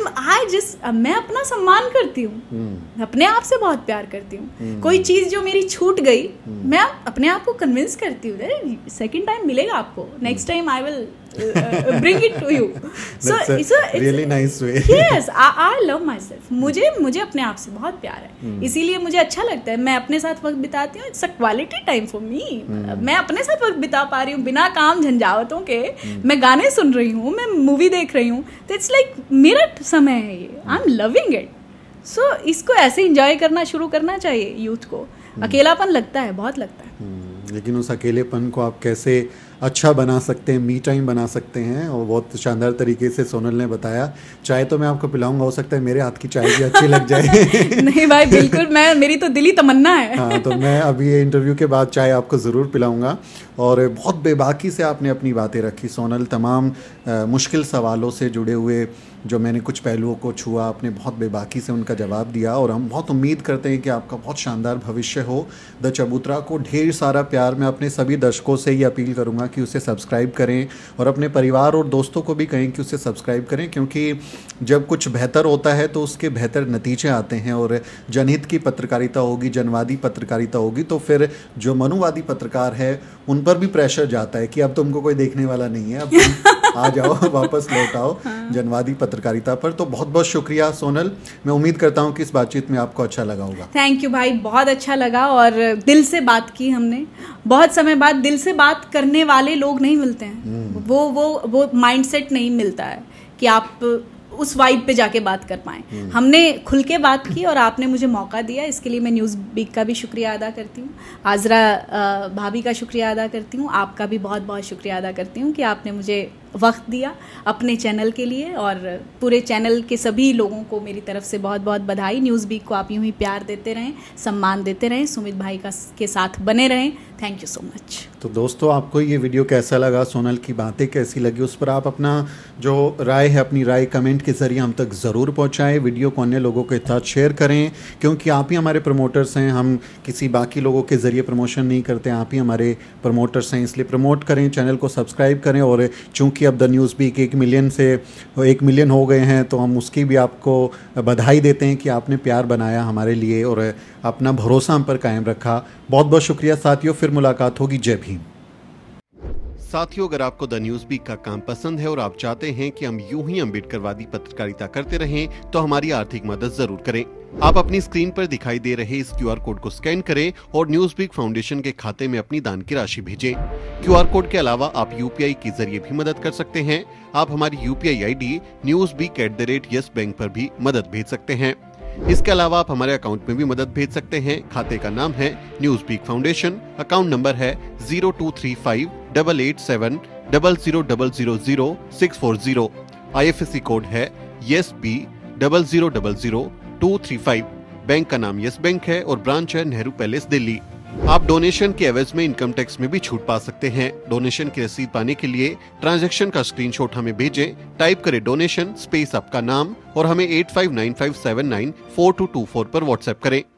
मैं अपना सम्मान करती हूँ, अपने आप से बहुत प्यार करती हूँ। कोई चीज़ जो मेरी छूट गई, मैं अपने आप को कन्विंस करती हूँ, अरे सेकेंड टाइम मिलेगा आपको, next time I will bring it to you. So it's really nice way. Yes, I love myself. मुझे अपने आप से बहुत प्यार है, इसीलिए मुझे अच्छा लगता है। मैं अपने साथ वक्त बिताती हूँ। It's a quality time for me. मैं अपने साथ वक्त बिता पा रही हूँ बिना काम झंझावतों के। मैं गाने सुन रही हूँ, मैं मूवी देख रही हूँ, तो it's like मेरा समय है ये। I'm loving it. So इसको ऐसे इंजॉय करना शुरू करना चाहिए यूथ को। अकेलापन लगता है, बहुत लगता है, लेकिन उस अकेलेपन को आप कैसे अच्छा बना सकते हैं, मी टाइम बना सकते हैं, और बहुत शानदार तरीके से सोनल ने बताया। चाय तो मैं आपको पिलाऊंगा, हो सकता है मेरे हाथ की चाय भी अच्छी लग जाए। नहीं भाई बिल्कुल, मेरी तो दिली तमन्ना है। हाँ, तो मैं अभी ये इंटरव्यू के बाद चाय आपको ज़रूर पिलाऊंगा। और बहुत बेबाकी से आपने अपनी बातें रखी सोनल, तमाम मुश्किल सवालों से जुड़े हुए जो मैंने कुछ पहलुओं को छुआ, आपने बहुत बेबाकी से उनका जवाब दिया, और हम बहुत उम्मीद करते हैं कि आपका बहुत शानदार भविष्य हो। द चबूतरा को ढेर सारा प्यार। मैं अपने सभी दर्शकों से ये अपील करूंगा कि उसे सब्सक्राइब करें, और अपने परिवार और दोस्तों को भी कहें कि उसे सब्सक्राइब करें, क्योंकि जब कुछ बेहतर होता है तो उसके बेहतर नतीजे आते हैं। और जनहित की पत्रकारिता होगी, जनवादी पत्रकारिता होगी, तो फिर जो मनुवादी पत्रकार है उन पर भी प्रेशर जाता है कि अब तुमको कोई देखने वाला नहीं है, अब तुम आ जाओ, वापस लौट आओ जनवादी पत्रकारिता पर। तो बहुत बहुत शुक्रिया सोनल। मैं उम्मीद करता हूँ कि इस बातचीत में आपको अच्छा लगा होगा। थैंक यू भाई, बहुत अच्छा लगा, और दिल से बात की हमने। बहुत समय बाद दिल से बात करने वाले लोग नहीं मिलते हैं, वो माइंडसेट नहीं मिलता है कि आप उस वाइब पे जाके बात कर पाएं। हमने खुल के बात की और आपने मुझे मौका दिया, इसके लिए मैं न्यूज़ बीक का भी शुक्रिया अदा करती हूँ, आजरा भाभी का शुक्रिया अदा करती हूँ, आपका भी बहुत बहुत शुक्रिया अदा करती हूँ कि आपने मुझे वक्त दिया अपने चैनल के लिए। और पूरे चैनल के सभी लोगों को मेरी तरफ से बहुत बहुत बधाई। न्यूज़ बीक को आप यूँ ही प्यार देते रहें, सम्मान देते रहें, सुमित भाई के साथ बने रहें। Thank you so much. तो दोस्तों, आपको ये वीडियो कैसा लगा, सोनल की बातें कैसी लगी, उस पर आप अपना जो राय है, अपनी राय कमेंट के ज़रिए हम तक ज़रूर पहुँचाएँ। वीडियो को अन्य लोगों के साथ शेयर करें, क्योंकि आप ही हमारे प्रमोटर्स हैं। हम किसी बाकी लोगों के ज़रिए प्रमोशन नहीं करते, आप ही हमारे प्रमोटर्स हैं, इसलिए प्रमोट करें, चैनल को सब्सक्राइब करें। और चूँकि अब द न्यूज़ बीक 1 मिलियन हो गए हैं, तो हम उसकी भी आपको बधाई देते हैं कि आपने प्यार बनाया हमारे लिए और अपना भरोसा हम पर कायम रखा। बहुत बहुत शुक्रिया साथियों, फिर मुलाकात होगी। जय भीम। साथियों, अगर आपको द न्यूज़ बीक का काम पसंद है और आप चाहते हैं कि हम यूं ही अम्बेडकरवादी पत्रकारिता करते रहें, तो हमारी आर्थिक मदद जरूर करें। आप अपनी स्क्रीन पर दिखाई दे रहे इस QR कोड को स्कैन करें और न्यूज़ बीक फाउंडेशन के खाते में अपनी दान की राशि भेजें। QR कोड के अलावा आप UPI के जरिए भी मदद कर सकते हैं। आप हमारी UPI ID newsbeak@YesBank पर भी मदद भेज सकते हैं। इसके अलावा आप हमारे अकाउंट में भी मदद भेज सकते हैं। खाते का नाम है न्यूज़पीक फाउंडेशन, अकाउंट नंबर है 02358800000640। IFSC कोड है YESB000235। बैंक का नाम यस बैंक है और ब्रांच है नेहरू पैलेस दिल्ली। आप डोनेशन के एवज में इनकम टैक्स में भी छूट पा सकते हैं। डोनेशन की रसीद पाने के लिए ट्रांजैक्शन का स्क्रीनशॉट हमें भेजें। टाइप करें डोनेशन स्पेस आपका नाम और हमें 8595794224 पर व्हाट्सएप करें।